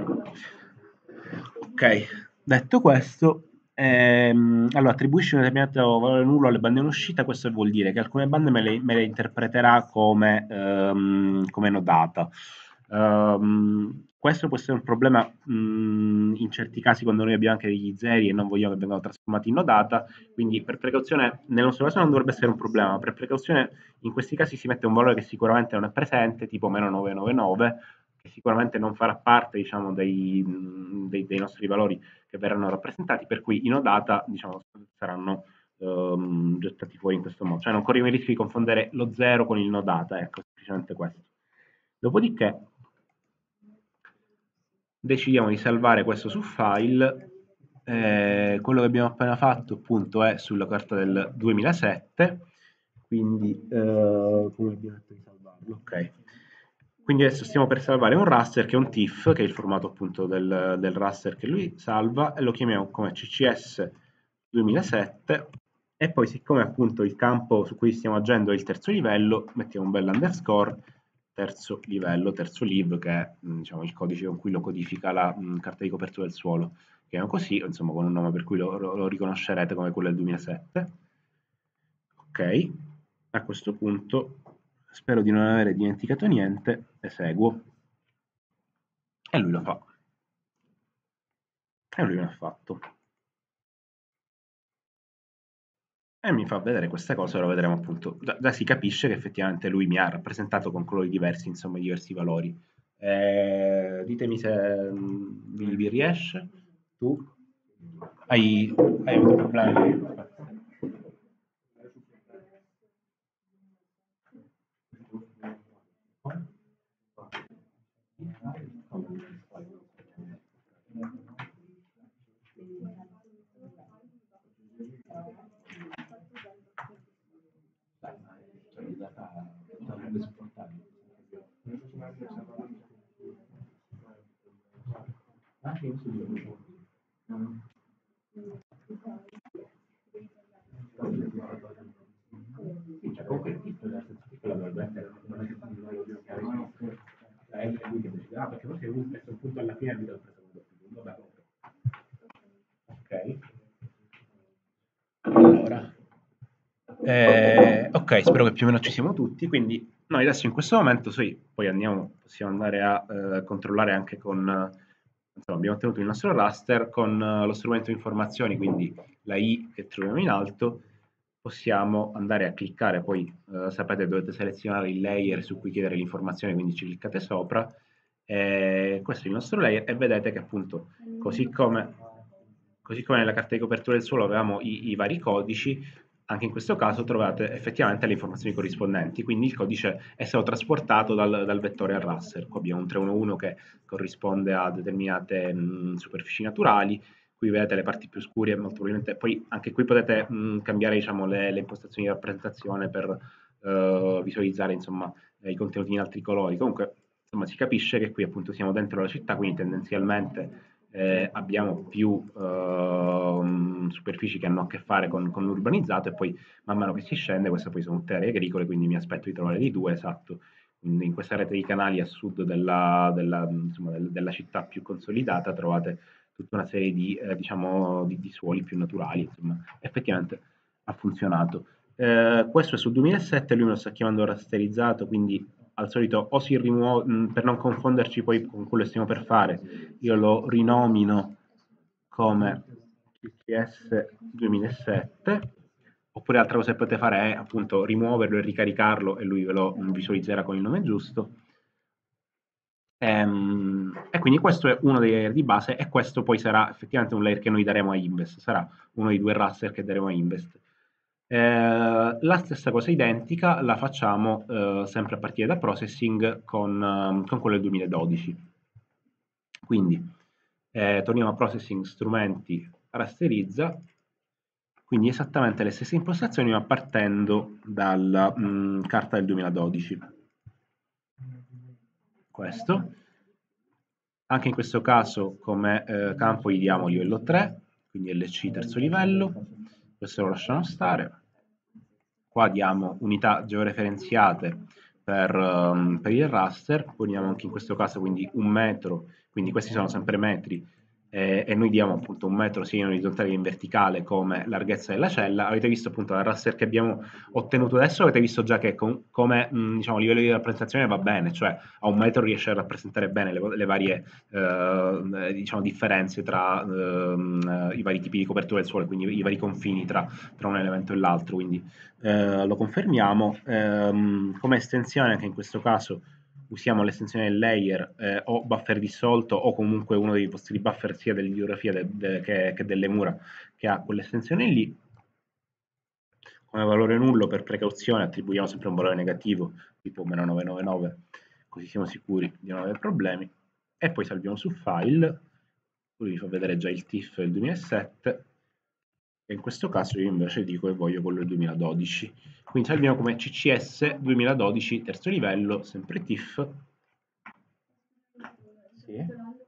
Ok, detto questo, ehm, allora attribuisci un determinato valore nullo alle bande in uscita, questo vuol dire che alcune bande me le, me le interpreterà come, ehm, come no data. Um, questo può essere un problema mh, in certi casi quando noi abbiamo anche degli zeri e non vogliamo che vengano trasformati in no data, quindi per precauzione, nel nostro caso non dovrebbe essere un problema, ma per precauzione in questi casi si mette un valore che sicuramente non è presente, tipo meno novecentonovantanove, che sicuramente non farà parte diciamo, dei, dei, dei nostri valori che verranno rappresentati, per cui i no data diciamo, saranno um, gettati fuori in questo modo, cioè non corriamo il rischio di confondere lo zero con il no data, ecco, semplicemente questo. Dopodiché decidiamo di salvare questo su file. Eh, quello che abbiamo appena fatto appunto è sulla carta del duemilasette, quindi eh, come abbiamo detto di salvarlo? Ok. Quindi adesso stiamo per salvare un raster che è un T I F, che è il formato appunto del, del raster che lui salva, e lo chiamiamo come C C S duemilasette, e poi siccome appunto il campo su cui stiamo agendo è il terzo livello, mettiamo un bel underscore terzo livello, terzo live, che è diciamo, il codice con cui lo codifica la mh, carta di copertura del suolo, che è così, insomma con un nome per cui lo, lo, lo riconoscerete come quello del duemilasette. Ok, a questo punto spero di non aver dimenticato niente, eseguo, e lui lo fa. E lui l'ha fatto. E mi fa vedere queste cose, lo vedremo appunto. Da, da si capisce che effettivamente lui mi ha rappresentato con colori diversi, insomma, diversi valori. Eh, ditemi se mh, vi, vi riesce. Tu hai, hai avuto problemi? Sì, cioè comunque il tip nel senso che dovrebbe essere non è che noi dobbiamo chiamare è lui che decide, ah, perché forse lui messo un punto alla fine e lui l'ha preso un doppio, vabbè, ok. Allora, eh, ok, spero che più o meno ci siamo tutti, quindi noi adesso in questo momento sì, poi andiamo, possiamo andare a eh, controllare anche con, insomma, abbiamo ottenuto il nostro raster con eh, lo strumento informazioni, quindi la I che troviamo in alto, possiamo andare a cliccare, poi eh, sapete dovete selezionare il layer su cui chiedere l'informazione, quindi ci cliccate sopra, eh, questo è il nostro layer e vedete che appunto così come, così come nella carta di copertura del suolo avevamo i, i vari codici, anche in questo caso trovate effettivamente le informazioni corrispondenti, quindi il codice è stato trasportato dal, dal vettore al raster. Qua abbiamo un tre uno uno che corrisponde a determinate mh, superfici naturali, qui vedete le parti più scure, molto probabilmente, poi anche qui potete mh, cambiare diciamo, le, le, impostazioni di rappresentazione per uh, visualizzare insomma, i contenuti in altri colori. Comunque insomma, si capisce che qui appunto siamo dentro la città, quindi tendenzialmente eh, abbiamo più eh, superfici che hanno a che fare con, con l'urbanizzato e poi man mano che si scende, queste poi sono tutte aree agricole, quindi mi aspetto di trovare di due, esatto, in, in questa rete di canali a sud della, della, insomma, del, della città più consolidata trovate tutta una serie di, eh, diciamo, di, di suoli più naturali, insomma, effettivamente ha funzionato. Eh, questo è sul duemilasette, lui me lo sta chiamando rasterizzato, quindi al solito o si rimuove, per non confonderci poi con quello che stiamo per fare, io lo rinomino come C C S duemilasette, oppure altra cosa che potete fare è appunto rimuoverlo e ricaricarlo e lui ve lo visualizzerà con il nome giusto. Ehm, e quindi questo è uno dei layer di base e questo poi sarà effettivamente un layer che noi daremo a Invest, sarà uno dei due raster che daremo a Invest. Eh, la stessa cosa identica la facciamo eh, sempre a partire da processing con, eh, con quello del duemiladodici. Quindi eh, torniamo a processing strumenti rasterizza, quindi esattamente le stesse impostazioni ma partendo dalla mh, carta del duemiladodici. Questo. Anche in questo caso come eh, campo gli diamo livello tre, quindi L C terzo livello, questo lo lasciamo stare. Qua diamo unità georeferenziate per, um, per il raster, poniamo anche in questo caso quindi un metro, quindi questi sono sempre metri, eh, e noi diamo appunto un metro sia in orizzontale che in verticale come larghezza della cella. Avete visto appunto dal raster che abbiamo ottenuto adesso, avete visto già che com come mh, diciamo, livello di rappresentazione va bene, cioè a un metro riesce a rappresentare bene le, le varie eh, diciamo, differenze tra eh, i vari tipi di copertura del suolo, quindi i vari confini tra, tra un elemento e l'altro, quindi eh, lo confermiamo. Ehm, come estensione anche in questo caso usiamo l'estensione del layer eh, o buffer dissolto o comunque uno dei vostri buffer sia dell'idiografia de, de, che, che delle mura che ha quell'estensione lì. Come valore nullo per precauzione attribuiamo sempre un valore negativo tipo meno novecentonovantanove, così siamo sicuri di non avere problemi, e poi salviamo su file. Lui vi fa vedere già il T I F del duemilasette e in questo caso io invece dico che voglio quello del duemiladodici, quindi salviamo come C C S duemiladodici terzo livello, sempre T I F. Sì.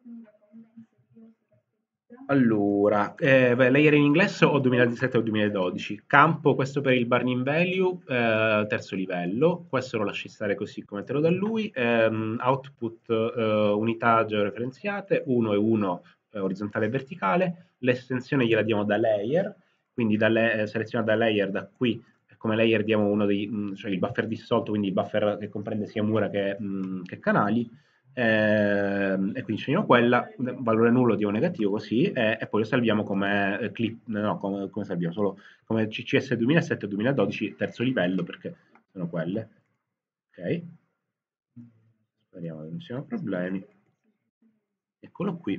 Allora, eh, beh, layer in inglese o duemiladiciassette o duemiladodici. Campo, questo per il burning value, eh, terzo livello. Questo lo lasci stare così come te lo dà lui. Ehm, output, eh, unità georeferenziate, uno e uno eh, orizzontale e verticale. L'estensione gliela diamo da layer, quindi da le, eh, seleziona da layer, da qui come layer diamo uno dei, mh, cioè il buffer dissolto, quindi il buffer che comprende sia mura che, mh, che canali. Ehm, e quindi scegliamo quella, valore nullo diamo negativo così, e, e poi lo salviamo come eh, clip, no, come, come salviamo? Solo come C C S duemilasette duemiladodici terzo livello, perché sono quelle. Ok, speriamo che non siano problemi. Eccolo qui.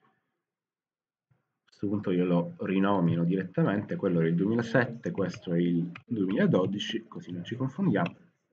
A questo punto io lo rinomino direttamente, quello è il duemilasette, questo è il duemiladodici, così non ci confondiamo.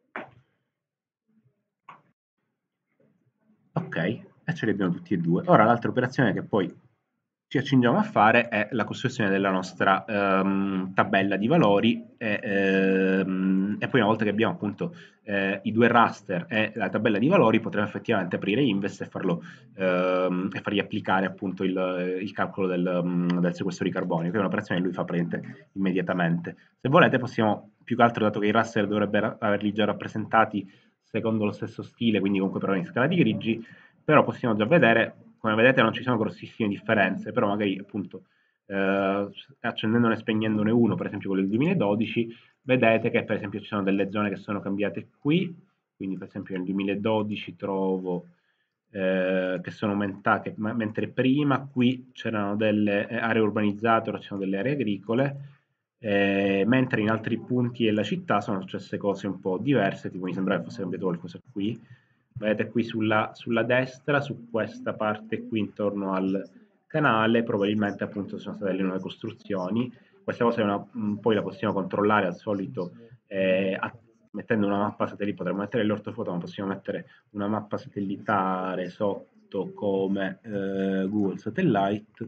Ok, e ce li abbiamo tutti e due. Ora l'altra operazione che poi ci accingiamo a fare è la costruzione della nostra ehm, tabella di valori e ehm, e poi una volta che abbiamo appunto eh, i due raster e la tabella di valori, potremo effettivamente aprire Invest e, farlo, ehm, e fargli applicare appunto il, il calcolo del, um, del sequestro di carbonio, che è un'operazione che lui fa praticamente immediatamente. Se volete possiamo, più che altro, dato che i raster dovrebbero averli già rappresentati secondo lo stesso stile, quindi comunque però in scala di grigi, però possiamo già vedere, come vedete non ci sono grossissime differenze, però magari appunto eh, accendendone e spegnendone uno, per esempio quello del duemiladodici, vedete che per esempio ci sono delle zone che sono cambiate qui, quindi per esempio nel duemiladodici trovo eh, che sono aumentate, mentre prima qui c'erano delle aree urbanizzate, ora ci sono delle aree agricole, eh, mentre in altri punti della città sono successe cose un po' diverse, tipo mi sembrava che fosse cambiato qualcosa qui. Vedete qui sulla, sulla destra, su questa parte qui intorno al canale, probabilmente appunto sono state delle nuove costruzioni. Questa cosa è una, poi la possiamo controllare al solito eh, a, mettendo una mappa satellitare, potremmo mettere l'ortofoto, ma possiamo mettere una mappa satellitare sotto come eh, Google Satellite,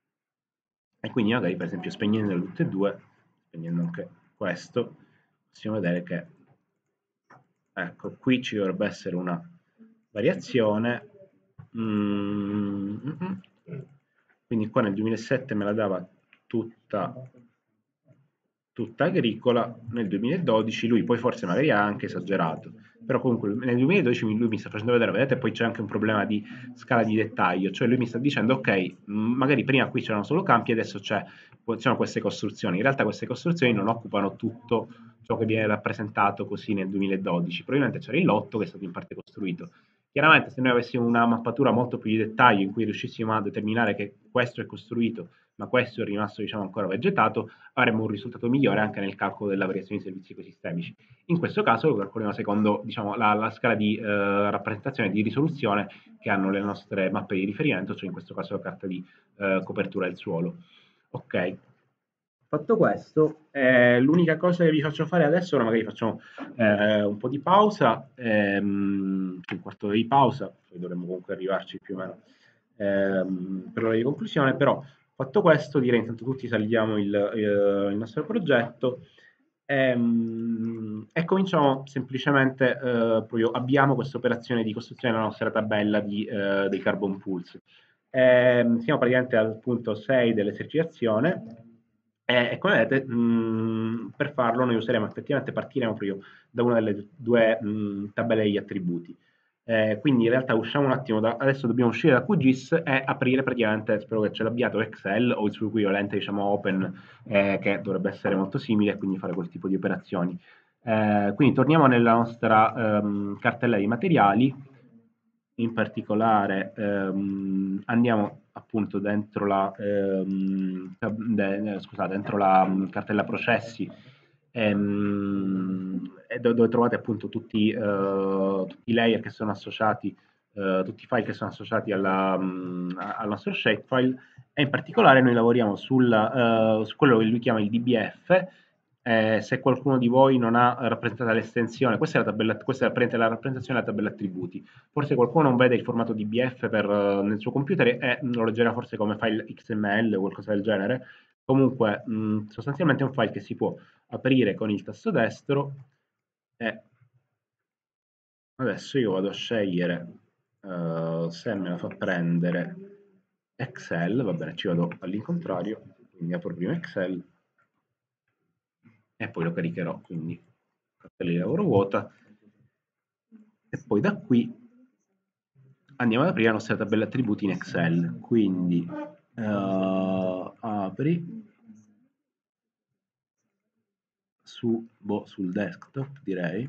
e quindi magari per esempio spegnendo tutte e due, spegnendo anche questo, possiamo vedere che ecco qui ci dovrebbe essere una variazione. Mm, mm, mm. Quindi qua nel duemilasette me la dava tutta tutta agricola, nel duemiladodici lui poi forse magari ha anche esagerato, però comunque nel duemiladodici lui mi sta facendo vedere, vedete, poi c'è anche un problema di scala di dettaglio, cioè lui mi sta dicendo ok, magari prima qui c'erano solo campi, adesso c'è, c'erano queste costruzioni, in realtà queste costruzioni non occupano tutto ciò che viene rappresentato così nel duemiladodici, probabilmente c'era il lotto che è stato in parte costruito. Chiaramente se noi avessimo una mappatura molto più di dettaglio in cui riuscissimo a determinare che questo è costruito ma questo è rimasto diciamo ancora vegetato, avremo un risultato migliore anche nel calcolo della variazione di servizi ecosistemici. In questo caso lo calcoliamo secondo diciamo, la, la scala di eh, rappresentazione di risoluzione che hanno le nostre mappe di riferimento, cioè in questo caso la carta di eh, copertura del suolo. Ok. Fatto questo, eh, l'unica cosa che vi faccio fare adesso, ora magari facciamo eh, un po' di pausa, ehm, un quarto d'ora di pausa, poi dovremmo comunque arrivarci più o meno ehm, per l'ora di conclusione, però fatto questo direi intanto tutti salviamo il, eh, il nostro progetto ehm, e cominciamo semplicemente, eh, proprio abbiamo questa operazione di costruzione della nostra tabella di, eh, dei carbon pools. Eh, siamo praticamente al punto sei dell'esercitazione e, e come vedete mh, per farlo noi useremo effettivamente, partiremo proprio da una delle due mh, tabelle degli attributi. Eh, quindi in realtà usciamo un attimo da, adesso dobbiamo uscire da Q G I S e aprire praticamente, spero che ce l'abbiate, Excel o il suo equivalente diciamo Open, eh, che dovrebbe essere molto simile e quindi fare quel tipo di operazioni. Eh, quindi torniamo nella nostra ehm, cartella di materiali, in particolare ehm, andiamo appunto dentro la, ehm, de, scusate, dentro la um, cartella processi ehm, dove, dove trovate appunto tutti, eh, tutti i layer che sono associati, eh, tutti i file che sono associati alla, um, al nostro shapefile, e in particolare noi lavoriamo sul, eh, su quello che lui chiama il D B F. Eh, se qualcuno di voi non ha rappresentato l'estensione, questa è la, tabella, questa è la rappresentazione della tabella attributi. Forse qualcuno non vede il formato D B F per, uh, nel suo computer e lo leggerà forse come file X M L o qualcosa del genere. Comunque, mh, sostanzialmente è un file che si può aprire con il tasto destro e adesso io vado a scegliere uh, se me la fa prendere Excel, va bene, ci vado all'incontrario, quindi apro prima Excel e poi lo caricherò, quindi cartella di lavoro vuota, e poi da qui andiamo ad aprire la nostra tabella attributi in Excel, quindi uh, apri su, boh, sul desktop direi,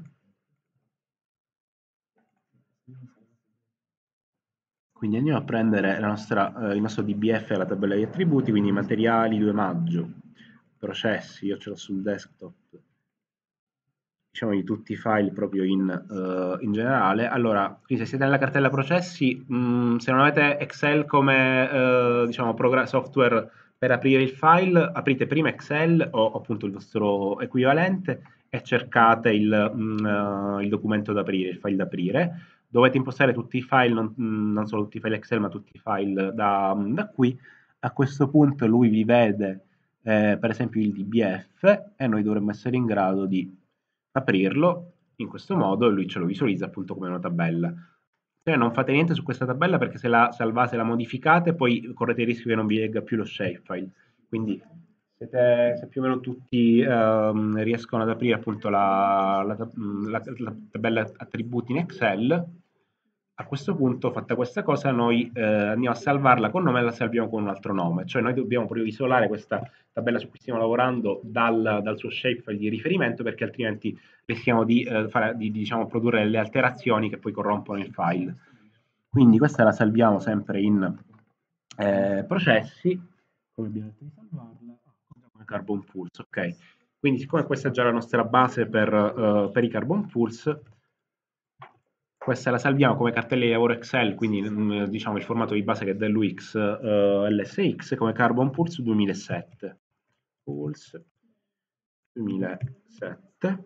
quindi andiamo a prendere la nostra, eh, il nostro D B F alla tabella di attributi, quindi materiali due maggio, processi, io ce l'ho sul desktop, diciamo di tutti i file proprio in, uh, in generale. Allora, quindi se siete nella cartella processi, mh, se non avete Excel come uh, diciamo, software per aprire il file, aprite prima Excel o appunto il vostro equivalente e cercate il, mh, uh, il documento da aprire, il file da aprire. Dovete impostare tutti i file, non, non solo tutti i file Excel, ma tutti i file da, da qui. A questo punto lui vi vede eh, per esempio il D B F e noi dovremmo essere in grado di aprirlo in questo modo e lui ce lo visualizza appunto come una tabella. Se non fate niente su questa tabella perché se la salvate, la modificate, poi correte il rischio che non vi legga più lo shapefile. Quindi siete, se più o meno tutti ehm, riescono ad aprire appunto la, la, la, la tabella attributi in Excel, a questo punto, fatta questa cosa, noi eh, andiamo a salvarla con nome e la salviamo con un altro nome. Cioè noi dobbiamo proprio isolare questa tabella su cui stiamo lavorando dal, dal suo shapefile di riferimento, perché altrimenti rischiamo di, eh, fare, di diciamo, produrre delle alterazioni che poi corrompono il file. Quindi questa la salviamo sempre in eh, processi, come abbiamo detto di salvarla, come Carbon Pulse, ok. Quindi siccome questa è già la nostra base per, uh, per i Carbon Pulse, questa la salviamo come cartella di lavoro Excel, quindi mh, diciamo il formato di base che è dell'U X uh, L S X come Carbon Pulse duemilasette. Pulse duemilasette.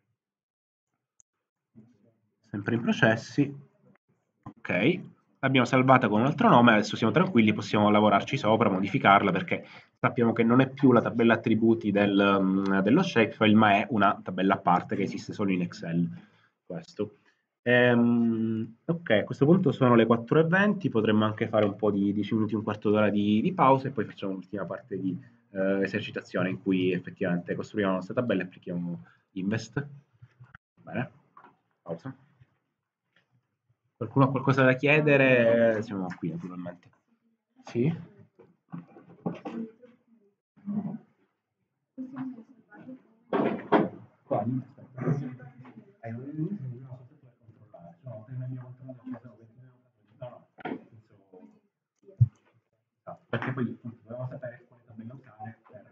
Sempre in processi. Ok, l'abbiamo salvata con un altro nome, adesso siamo tranquilli, possiamo lavorarci sopra, modificarla perché sappiamo che non è più la tabella attributi del, um, dello shapefile, ma è una tabella a parte che esiste solo in Excel. Questo. Ehm, ok, a questo punto sono le quattro e venti, potremmo anche fare un po' di dieci minuti, un quarto d'ora di, di pausa e poi facciamo l'ultima parte di eh, esercitazione in cui effettivamente costruiamo la nostra tabella e applichiamo Invest. Bene, pausa. Qualcuno ha qualcosa da chiedere? Siamo qui naturalmente. Sì? Quali? Aspetta. Eh, non è l'unico che dobbiamo soltanto per controllare. No, per il mio controllo ci sono ventinove. No, no, nel senso. No, perché poi appunto dobbiamo sapere quale tabella usare per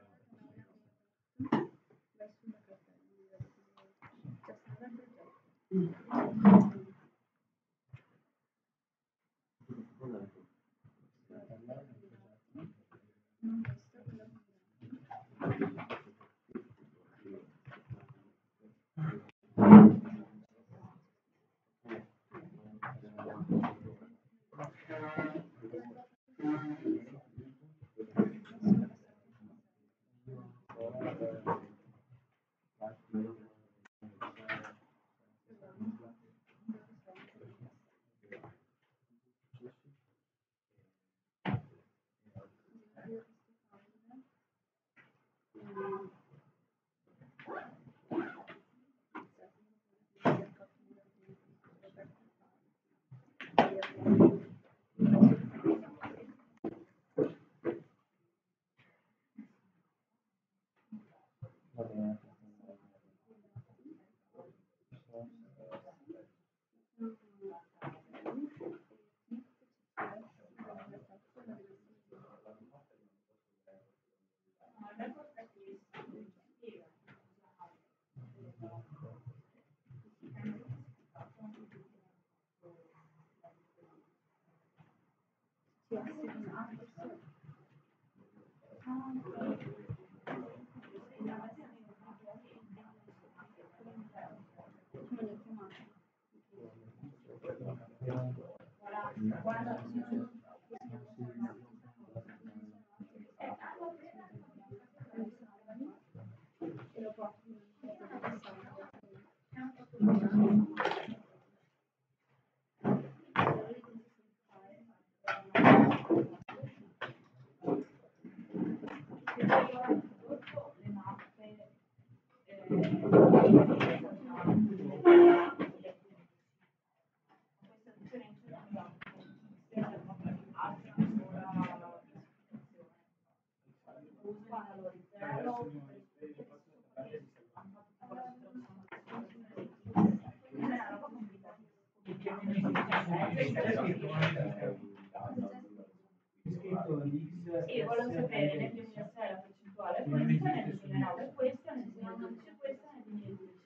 Sì, volevo sapere nel duemilasei la percentuale, poi nel duemilanove questa, nel duemiladodici questa, nel duemiladodici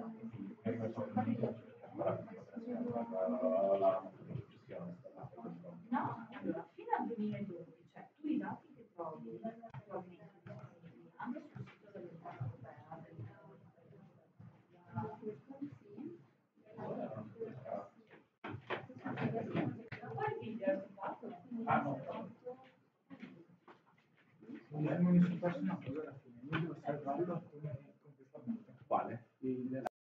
questa. No, allora, fino al duemiladodici, cioè tu i dati che trovi attualmente anche sul sito dell'Unione Europea, poi il video è stato